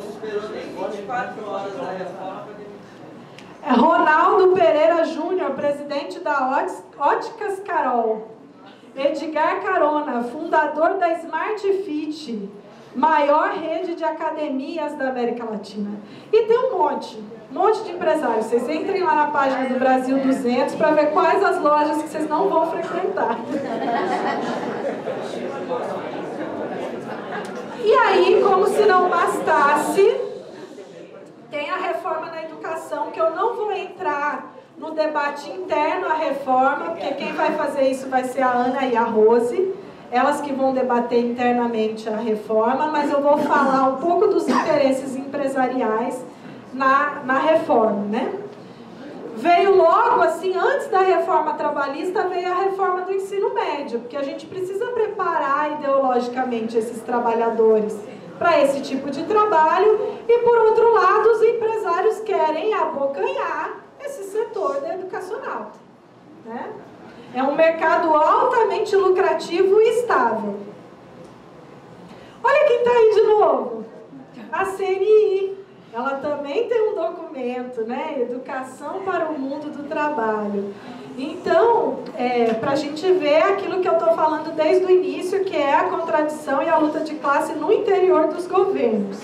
Ronaldo Pereira Júnior, presidente da Óticas Carol. Edgar Carona, fundador da Smart Fit, maior rede de academias da América Latina. E tem um monte, um monte de empresários. Vocês entrem lá na página do Brasil duzentos para ver quais as lojas que vocês não vão frequentar. E aí, como se não bastasse, tem a reforma na educação, que eu não vou entrar no debate interno à reforma, porque quem vai fazer isso vai ser a Ana e a Rose, elas que vão debater internamente a reforma, mas eu vou falar um pouco dos interesses empresariais na, na reforma, né? Veio logo, assim, antes da reforma trabalhista, veio a reforma do ensino médio, porque a gente precisa preparar ideologicamente esses trabalhadores para esse tipo de trabalho, e por outro lado, os empresários querem abocanhar esse setor da educacional, né? É um mercado altamente lucrativo e estável. Olha quem está aí de novo. A C N I. Ela também tem um documento, né? Educação para o mundo do trabalho. Então, é, para a gente ver aquilo que eu estou falando desde o início, que é a contradição e a luta de classe no interior dos governos.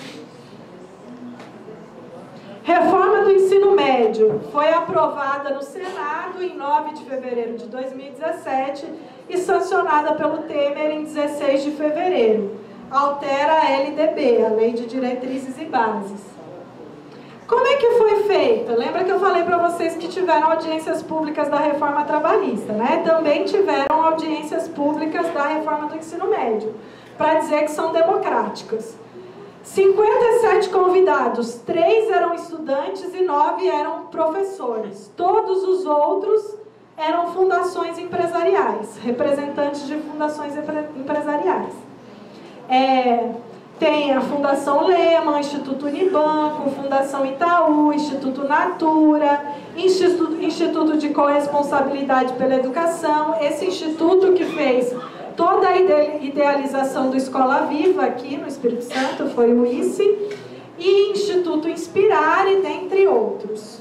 Reforma do ensino médio foi aprovada no Senado em nove de fevereiro de dois mil e dezessete e sancionada pelo Temer em dezesseis de fevereiro. Altera a L D B, a Lei de Diretrizes e Bases. Como é que foi feita? Lembra que eu falei para vocês que tiveram audiências públicas da reforma trabalhista, né? Também tiveram audiências públicas da reforma do ensino médio, para dizer que são democráticas. cinquenta e sete convidados, três eram estudantes e nove eram professores. Todos os outros eram fundações empresariais, representantes de fundações empresariais. É, Tem a Fundação Lehman, Instituto Unibanco, Fundação Itaú, Instituto Natura, Instituto, Instituto de Corresponsabilidade pela Educação, esse instituto que fez toda a idealização do Escola Viva aqui no Espírito Santo, foi o I C E, e Instituto Inspirare, dentre outros.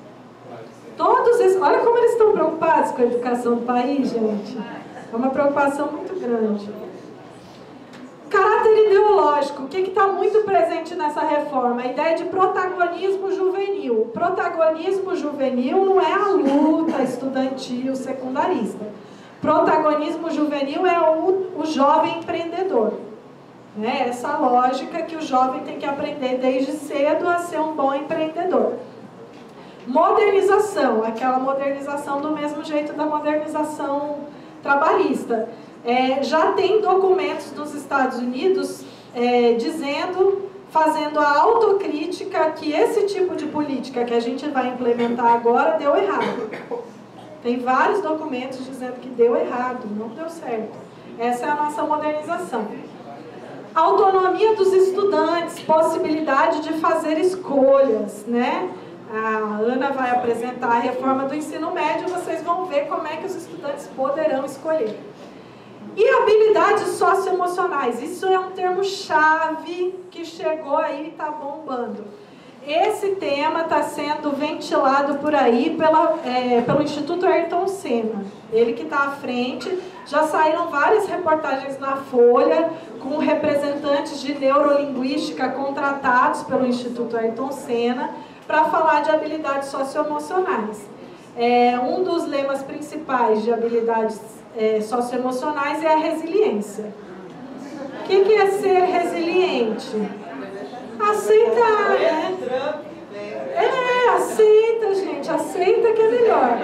Todos esses, olha como eles estão preocupados com a educação do país, gente. É uma preocupação muito grande. Caráter ideológico, o que está muito presente nessa reforma? A ideia de protagonismo juvenil. O protagonismo juvenil não é a luta estudantil secundarista. Protagonismo juvenil é o, o jovem empreendedor. Né? Essa lógica que o jovem tem que aprender desde cedo a ser um bom empreendedor. Modernização, aquela modernização do mesmo jeito da modernização trabalhista. É, já tem documentos dos Estados Unidos é, dizendo, fazendo a autocrítica que esse tipo de política que a gente vai implementar agora deu errado. Tem vários documentos dizendo que deu errado, não deu certo. Essa é a nossa modernização. Autonomia dos estudantes, possibilidade de fazer escolhas, né? A Ana vai apresentar a reforma do ensino médio, vocês vão ver como é que os estudantes poderão escolher. E habilidades socioemocionais, isso é um termo-chave que chegou aí e está bombando. Esse tema está sendo ventilado por aí pela, é, pelo Instituto Ayrton Senna. Ele que está à frente, já saíram várias reportagens na Folha com representantes de neurolinguística contratados pelo Instituto Ayrton Senna para falar de habilidades socioemocionais. É, um dos lemas principais de habilidades é, socioemocionais é a resiliência. O que, que é ser resiliente? Aceitar, né? É, aceita, gente, aceita que é melhor.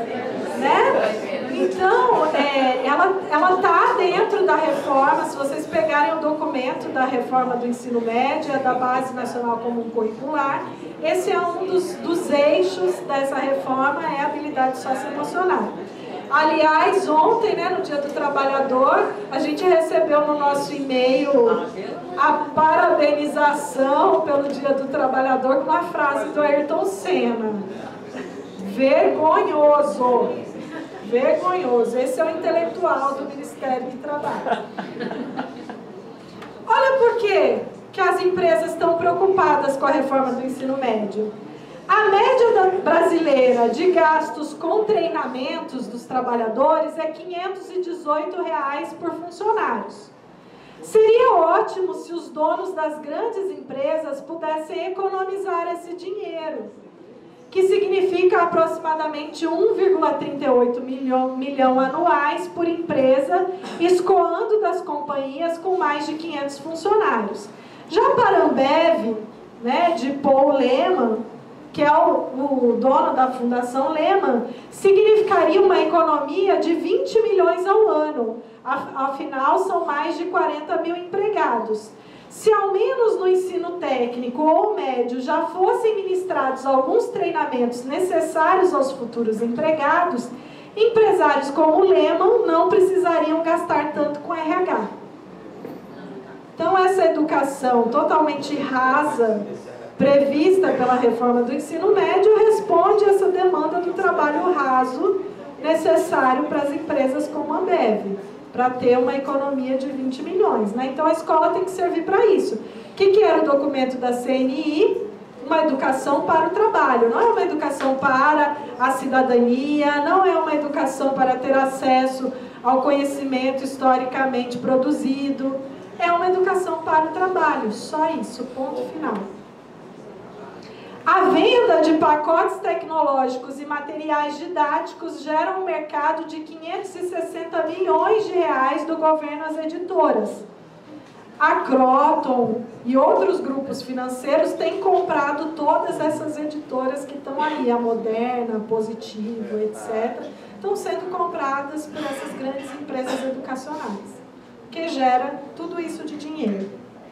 Né? Então, é, ela ela está dentro da reforma, se vocês pegarem o documento da reforma do ensino médio, da Base Nacional Comum Curricular, esse é um dos, dos eixos dessa reforma, é a habilidade socioemocional. Aliás, ontem, né, no Dia do Trabalhador, a gente recebeu no nosso e-mail a parabenização pelo Dia do Trabalhador com uma frase do Ayrton Senna. Vergonhoso. Vergonhoso. Esse é o intelectual do Ministério do Trabalho. Olha por quê que as empresas estão preocupadas com a reforma do ensino médio. A média brasileira de gastos com treinamentos dos trabalhadores é quinhentos e dezoito reais por funcionários. Seria ótimo se os donos das grandes empresas pudessem economizar esse dinheiro, que significa aproximadamente um vírgula trinta e oito milhão, milhão anuais por empresa, escoando das companhias com mais de quinhentos funcionários. Já para a Ambev, né, de Paul Lehmann, que é o, o dono da Fundação Lehman, significaria uma economia de vinte milhões ao ano. Afinal, são mais de quarenta mil empregados. Se ao menos no ensino técnico ou médio já fossem ministrados alguns treinamentos necessários aos futuros empregados, empresários como Lehman não precisariam gastar tanto com R H. Então, essa educação totalmente rasa, prevista pela reforma do ensino médio, responde a essa demanda do trabalho raso necessário para as empresas como a Ambev, para ter uma economia de vinte milhões. Né? Então, a escola tem que servir para isso. O que, que era o documento da C N I? Uma educação para o trabalho. Não é uma educação para a cidadania, não é uma educação para ter acesso ao conhecimento historicamente produzido. É uma educação para o trabalho. Só isso, ponto final. A venda de pacotes tecnológicos e materiais didáticos gera um mercado de quinhentos e sessenta milhões de reais do governo às editoras. A Croton e outros grupos financeiros têm comprado todas essas editoras que estão ali, a Moderna, Positivo, etcétera, estão sendo compradas por essas grandes empresas educacionais, que gera tudo isso de dinheiro.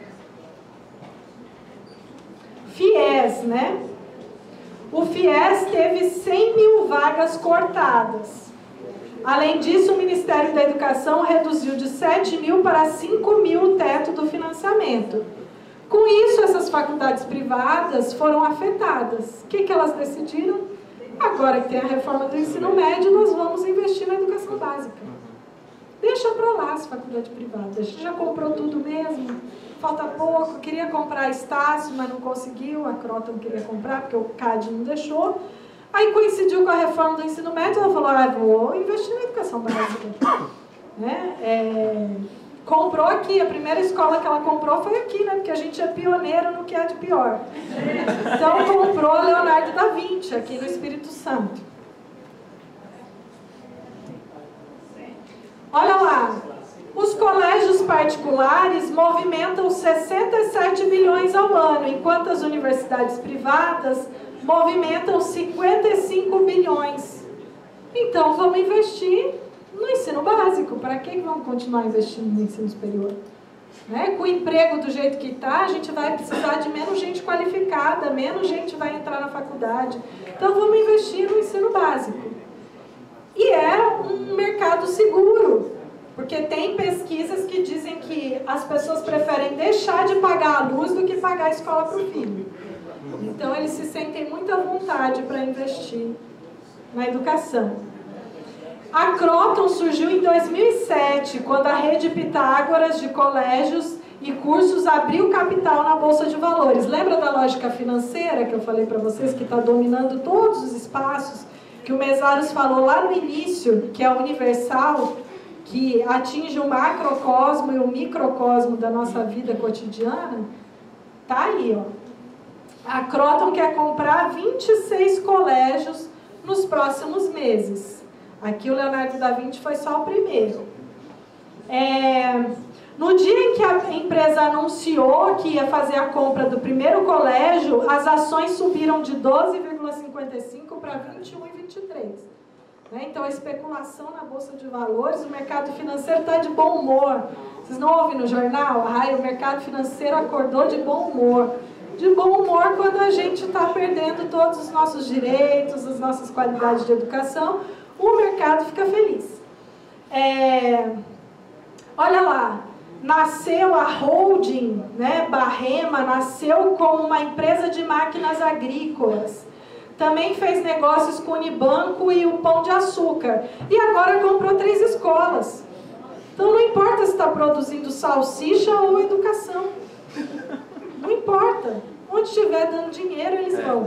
FIES, né? O FIES teve cem mil vagas cortadas. Além disso, o Ministério da Educação reduziu de sete mil para cinco mil o teto do financiamento. Com isso, essas faculdades privadas foram afetadas. O que, que elas decidiram? Agora que tem a reforma do ensino médio, nós vamos investir na educação básica. Deixa para lá as faculdades privadas. A gente já comprou tudo mesmo, falta pouco. Queria comprar a Estácio, mas não conseguiu. A Croton queria comprar, porque o C A D não deixou. Aí coincidiu com a reforma do ensino médio, ela falou, ah, vou investir na educação básica. Né? É... Comprou aqui, a primeira escola que ela comprou foi aqui, né? Porque a gente é pioneiro no que é de pior. Então comprou Leonardo da Vinci, aqui no Espírito Santo. Olha lá, os colégios particulares movimentam sessenta e sete bilhões ao ano, enquanto as universidades privadas movimentam cinquenta e cinco bilhões. Então vamos investir no ensino básico. Para que vamos continuar investindo no ensino superior? Né? Com o emprego do jeito que está, a gente vai precisar de menos gente qualificada, menos gente vai entrar na faculdade. Então vamos investir no ensino básico. E é um mercado seguro, porque tem pesquisas que dizem que as pessoas preferem deixar de pagar a luz do que pagar a escola para o filho. Então eles se sentem muito à vontade para investir na educação. A Croton surgiu em dois mil e sete, quando a rede Pitágoras de colégios e cursos abriu capital na Bolsa de Valores. Lembra da lógica financeira que eu falei para vocês, que está dominando todos os espaços, que o Mesaros falou lá no início, que é universal, que atinge o macrocosmo e o microcosmo da nossa vida cotidiana? Tá aí, ó. A Croton quer comprar vinte e seis colégios nos próximos meses. Aqui o Leonardo da Vinci foi só o primeiro. É, no dia em que a empresa anunciou que ia fazer a compra do primeiro colégio, as ações subiram de doze vírgula cinquenta e cinco para vinte e um vírgula vinte e três. Né? Então a especulação na Bolsa de Valores, o mercado financeiro está de bom humor. Vocês não ouvem no jornal? Ai, o mercado financeiro acordou de bom humor. De bom humor quando a gente está perdendo todos os nossos direitos, as nossas qualidades de educação, o mercado fica feliz. É, olha lá, nasceu a holding, né, Barrema, nasceu como uma empresa de máquinas agrícolas. Também fez negócios com o Unibanco e o Pão de Açúcar. E agora comprou três escolas. Então não importa se está produzindo salsicha ou educação. Não importa. Onde estiver dando dinheiro, eles vão.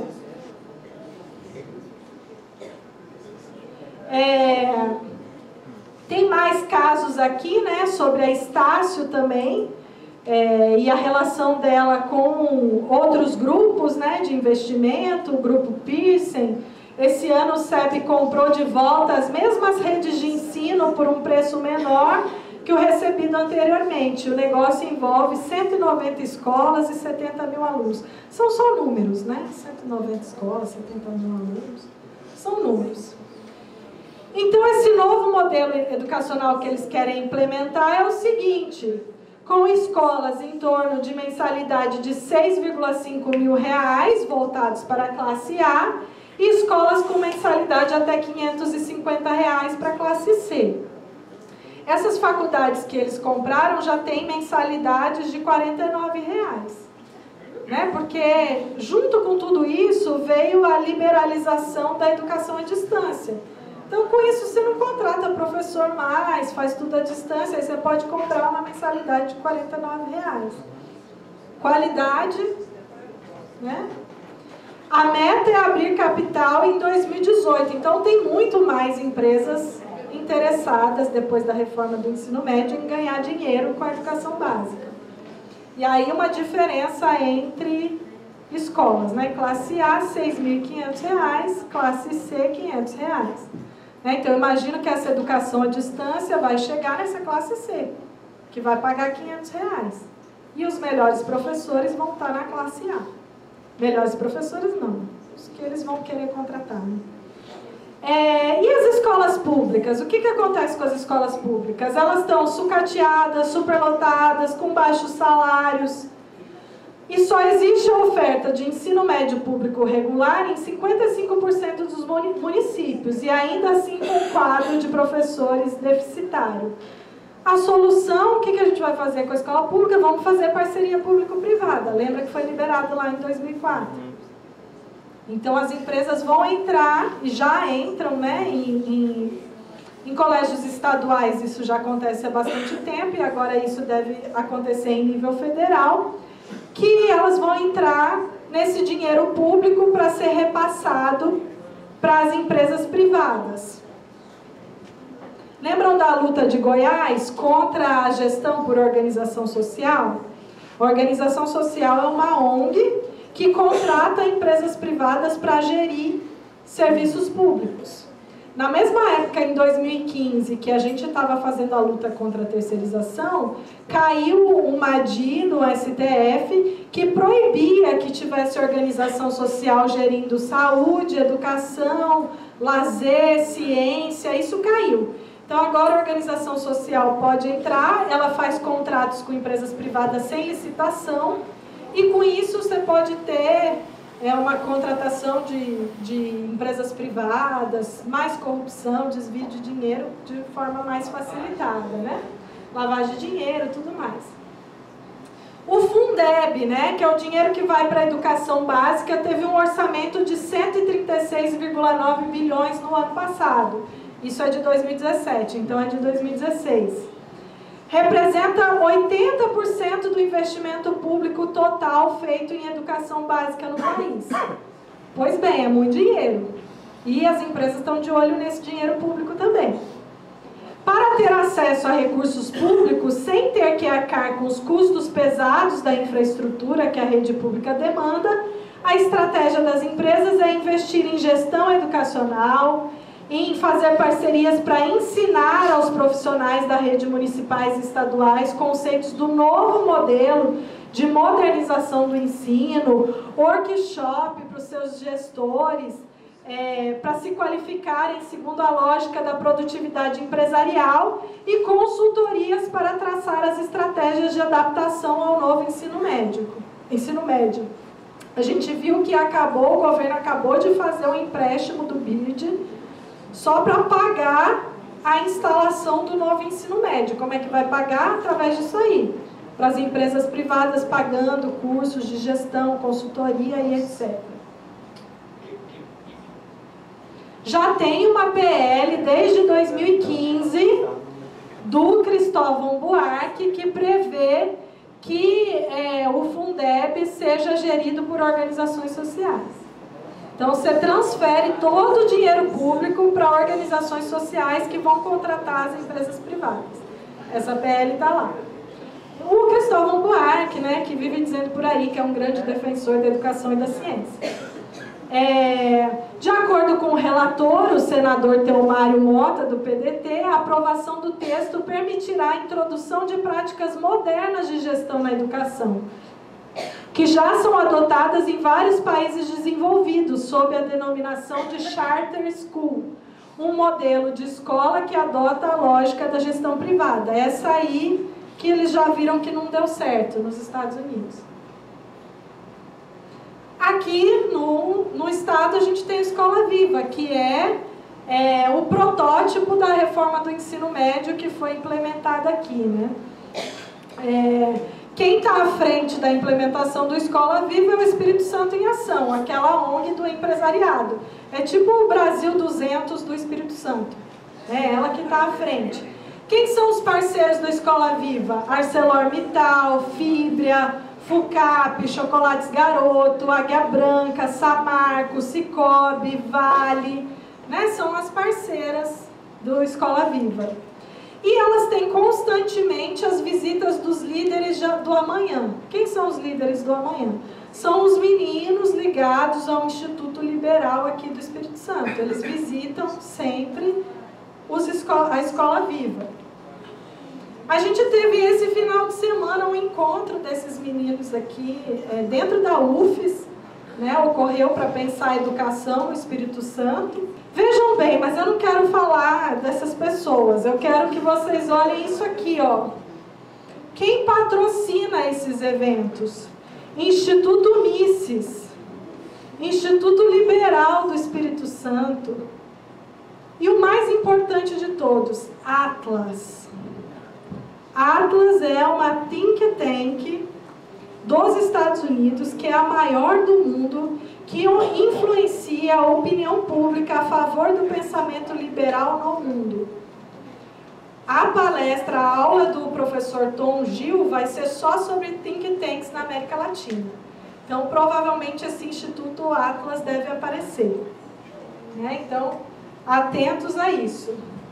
É, tem mais casos aqui, né, sobre a Estácio também, é, e a relação dela com outros grupos, né, de investimento, o grupo Pearson. Esse ano o C E P comprou de volta as mesmas redes de ensino por um preço menor que o recebido anteriormente. O negócio envolve cento e noventa escolas e setenta mil alunos. São só números, né? cento e noventa escolas, setenta mil alunos. São números. Então, esse novo modelo educacional que eles querem implementar é o seguinte: com escolas em torno de mensalidade de seis vírgula cinco mil reais, voltados para a classe A, e escolas com mensalidade até quinhentos e cinquenta reais para a classe C. Essas faculdades que eles compraram já têm mensalidades de quarenta e nove reais. Né? Porque, junto com tudo isso, veio a liberalização da educação à distância. Então, com isso, você não contrata professor mais, faz tudo à distância, aí você pode comprar uma mensalidade de quarenta e nove reais. Qualidade, né? A meta é abrir capital em dois mil e dezoito, então tem muito mais empresas interessadas, depois da reforma do ensino médio, em ganhar dinheiro com a educação básica. E aí uma diferença entre escolas, né? Classe A, seis mil e quinhentos reais, classe C, quinhentos reais. Então, eu imagino que essa educação à distância vai chegar nessa classe C, que vai pagar quinhentos reais. E os melhores professores vão estar na classe A. Melhores professores não, os que eles vão querer contratar. Né? É, e as escolas públicas? O que, que acontece com as escolas públicas? Elas estão sucateadas, superlotadas, com baixos salários. E só existe a oferta de ensino médio público regular em cinquenta e cinco por cento dos municípios, e ainda assim com um quadro de professores deficitário. A solução, o que, que a gente vai fazer com a escola pública? Vamos fazer parceria público-privada. Lembra que foi liberado lá em dois mil e quatro. Então, as empresas vão entrar, e já entram, né, em, em, em colégios estaduais. Isso já acontece há bastante tempo, e agora isso deve acontecer em nível federal, que elas vão entrar nesse dinheiro público para ser repassado para as empresas privadas. Lembram da luta de Goiás contra a gestão por organização social? A organização social é uma O N G que contrata empresas privadas para gerir serviços públicos. Na mesma época, em dois mil e quinze, que a gente estava fazendo a luta contra a terceirização, caiu uma D I no S T F que proibia que tivesse organização social gerindo saúde, educação, lazer, ciência, isso caiu. Então agora a organização social pode entrar, ela faz contratos com empresas privadas sem licitação, e com isso você pode ter é, uma contratação de, de empresas privadas, mais corrupção, desvio de dinheiro de forma mais facilitada, né? Lavagem de dinheiro, tudo mais. O Fundeb, né, que é o dinheiro que vai para a educação básica, teve um orçamento de cento e trinta e seis vírgula nove bilhões no ano passado. Isso é de dois mil e dezessete, então é de dois mil e dezesseis. Representa oitenta por cento do investimento público total feito em educação básica no país. Pois bem, é muito dinheiro. E as empresas estão de olho nesse dinheiro público também. Para ter acesso a recursos públicos sem ter que arcar com os custos pesados da infraestrutura que a rede pública demanda, a estratégia das empresas é investir em gestão educacional, em fazer parcerias para ensinar aos profissionais da rede municipais e estaduais conceitos do novo modelo de modernização do ensino, workshop para os seus gestores, é, para se qualificarem segundo a lógica da produtividade empresarial, e consultorias para traçar as estratégias de adaptação ao novo ensino médio. Ensino médio. A gente viu que acabou, o governo acabou de fazer um empréstimo do B I D só para pagar a instalação do novo ensino médio. Como é que vai pagar? Através disso aí. Para as empresas privadas pagando cursos de gestão, consultoria e etcétera. Já tem uma P L desde dois mil e quinze do Cristóvão Buarque que prevê que é, o Fundeb seja gerido por organizações sociais. Então, você transfere todo o dinheiro público para organizações sociais que vão contratar as empresas privadas. Essa P L está lá. O Cristóvão Buarque, né, que vive dizendo por aí que é um grande defensor da educação e da ciência. É, de acordo com o relator, o senador Teomário Mota, do P D T, a aprovação do texto permitirá a introdução de práticas modernas de gestão na educação, que já são adotadas em vários países desenvolvidos, sob a denominação de Charter School, um modelo de escola que adota a lógica da gestão privada. Essa aí que eles já viram que não deu certo nos Estados Unidos. Aqui no, no estado a gente tem a Escola Viva, que é, é o protótipo da reforma do ensino médio que foi implementada aqui, né? É, Quem está à frente da implementação do Escola Viva é o Espírito Santo em Ação, aquela O N G do empresariado. É tipo o Brasil duzentos do Espírito Santo. É ela que está à frente. Quem são os parceiros do Escola Viva? ArcelorMittal, Fibria, Fucap, Chocolates Garoto, Águia Branca, Samarco, Cicobi, Vale, né? São as parceiras do Escola Viva. E elas têm constantemente as visitas dos líderes do amanhã. Quem são os líderes do amanhã? São os meninos ligados ao Instituto Liberal aqui do Espírito Santo. Eles visitam sempre os escola, a Escola Viva. A gente teve esse final de semana um encontro desses meninos aqui, é, dentro da U F E S, né, ocorreu para pensar a educação no Espírito Santo. Vejam bem, mas eu não quero falar dessas pessoas, eu quero que vocês olhem isso aqui, ó. Quem patrocina esses eventos? Instituto Mises, Instituto Liberal do Espírito Santo, e o mais importante de todos, Atlas. Atlas é uma think tank dos Estados Unidos, que é a maior do mundo, que influencia a opinião pública a favor do pensamento liberal no mundo. A palestra, a aula do professor Tom Gil vai ser só sobre think tanks na América Latina. Então, provavelmente, esse Instituto Atlas deve aparecer. Né? Então, atentos a isso.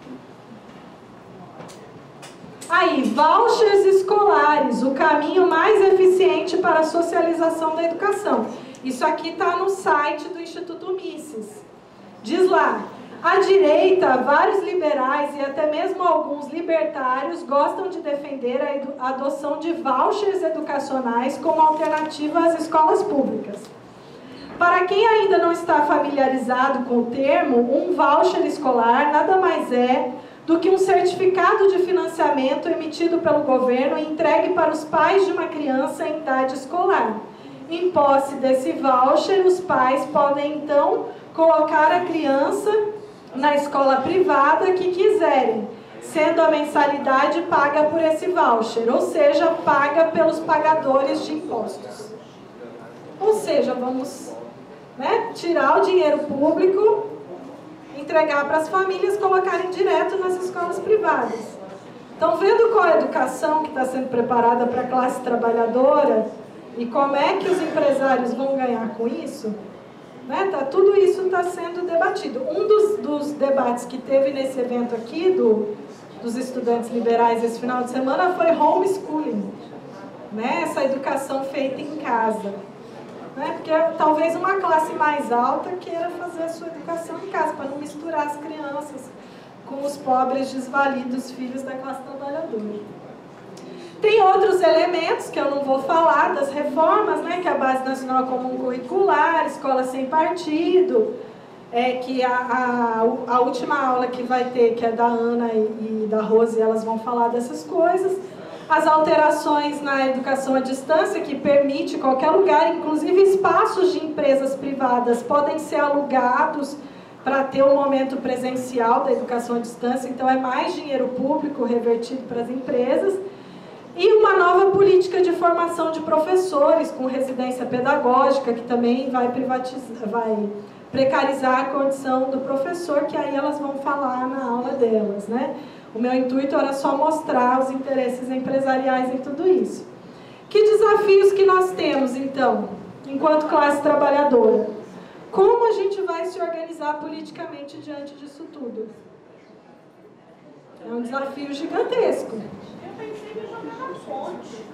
Aí, vouchers escolares, o caminho mais eficiente para a socialização da educação. Isso aqui está no site do Instituto Mises. Diz lá, à direita, vários liberais e até mesmo alguns libertários gostam de defender a adoção de vouchers educacionais como alternativa às escolas públicas. Para quem ainda não está familiarizado com o termo, um voucher escolar nada mais é do que um certificado de financiamento emitido pelo governo e entregue para os pais de uma criança em idade escolar. Em posse desse voucher, os pais podem então colocar a criança na escola privada que quiserem, sendo a mensalidade paga por esse voucher, ou seja, paga pelos pagadores de impostos. Ou seja, vamos, né, tirar o dinheiro público, entregar para as famílias colocarem direto nas escolas privadas. Então, vendo qual a educação que está sendo preparada para a classe trabalhadora e como é que os empresários vão ganhar com isso, né, tá, tudo isso está sendo debatido. Um dos, dos debates que teve nesse evento aqui, do, dos estudantes liberais esse final de semana, foi homeschooling, né, essa educação feita em casa. Né? Porque talvez uma classe mais alta queira fazer a sua educação em casa, para não misturar as crianças com os pobres desvalidos filhos da classe trabalhadora. Tem outros elementos que eu não vou falar, das reformas, né? Que é a Base Nacional Comum Curricular, Escola Sem Partido, é, que a, a, a última aula que vai ter, que é da Ana e, e da Rose, elas vão falar dessas coisas. As alterações na educação à distância, que permite qualquer lugar, inclusive espaços de empresas privadas, podem ser alugados para ter um momento presencial da educação à distância, então é mais dinheiro público revertido para as empresas. E uma nova política de formação de professores, com residência pedagógica, que também vai, privatizar, vai precarizar a condição do professor, que aí elas vão falar na aula delas, né? O meu intuito era só mostrar os interesses empresariais em tudo isso. Que desafios que nós temos, então, enquanto classe trabalhadora? Como a gente vai se organizar politicamente diante disso tudo? É um desafio gigantesco. Eu pensei em jogar na fonte.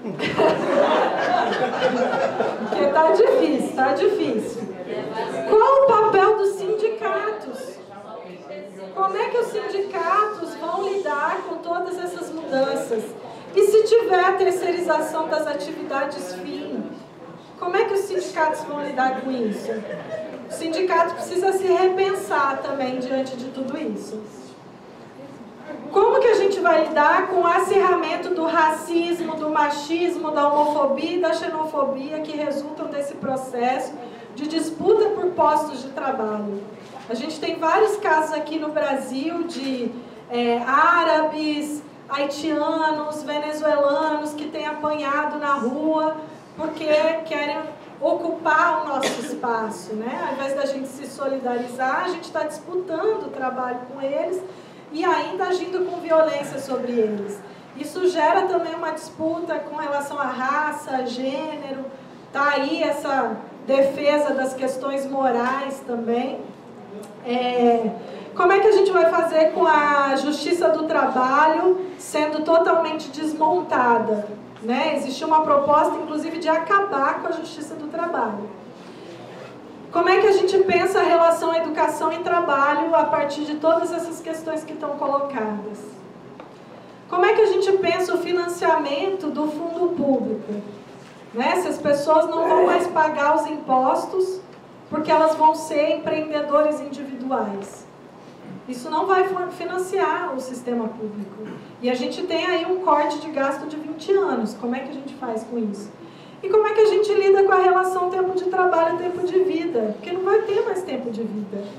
Porque tá difícil, tá difícil. Qual o papel dos sindicatos? Como é que os sindicatos vão lidar com todas essas mudanças? E se tiver a terceirização das atividades fim, como é que os sindicatos vão lidar com isso? O sindicato precisa se repensar também diante de tudo isso. Como que a gente vai lidar com o acirramento do racismo, do machismo, da homofobia e da xenofobia que resultam desse processo de disputa por postos de trabalho? A gente tem vários casos aqui no Brasil de é, árabes, haitianos, venezuelanos que têm apanhado na rua porque querem ocupar o nosso espaço, né? Ao invés da gente se solidarizar, a gente está disputando o trabalho com eles e ainda agindo com violência sobre eles. Isso gera também uma disputa com relação à raça, gênero, tá aí essa defesa das questões morais também. É, como é que a gente vai fazer com a justiça do trabalho sendo totalmente desmontada? Né? Existe uma proposta, inclusive, de acabar com a justiça do trabalho. Como é que a gente pensa a relação educação e trabalho a partir de todas essas questões que estão colocadas? Como é que a gente pensa o financiamento do fundo público? Né? Se as pessoas não vão mais pagar os impostos porque elas vão ser empreendedores individuais. Isso não vai financiar o sistema público. E a gente tem aí um corte de gasto de vinte anos. Como é que a gente faz com isso? E como é que a gente lida com a relação tempo de trabalho e tempo de vida? Porque não vai ter mais tempo de vida.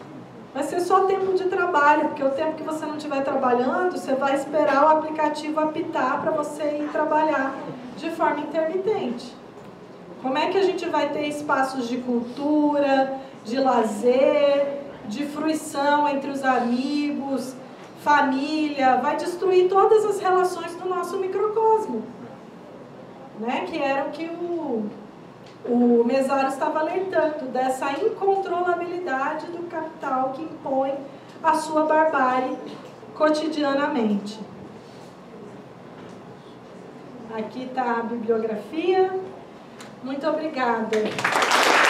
vai ser só tempo de trabalho, porque o tempo que você não estiver trabalhando, você vai esperar o aplicativo apitar para você ir trabalhar de forma intermitente. Como é que a gente vai ter espaços de cultura, de lazer, de fruição entre os amigos, família? Vai destruir todas as relações do nosso microcosmo, né? Que era o que o, o Mesário estava alertando, dessa incontrolabilidade do capital que impõe a sua barbárie cotidianamente. Aqui está a bibliografia. Muito obrigada.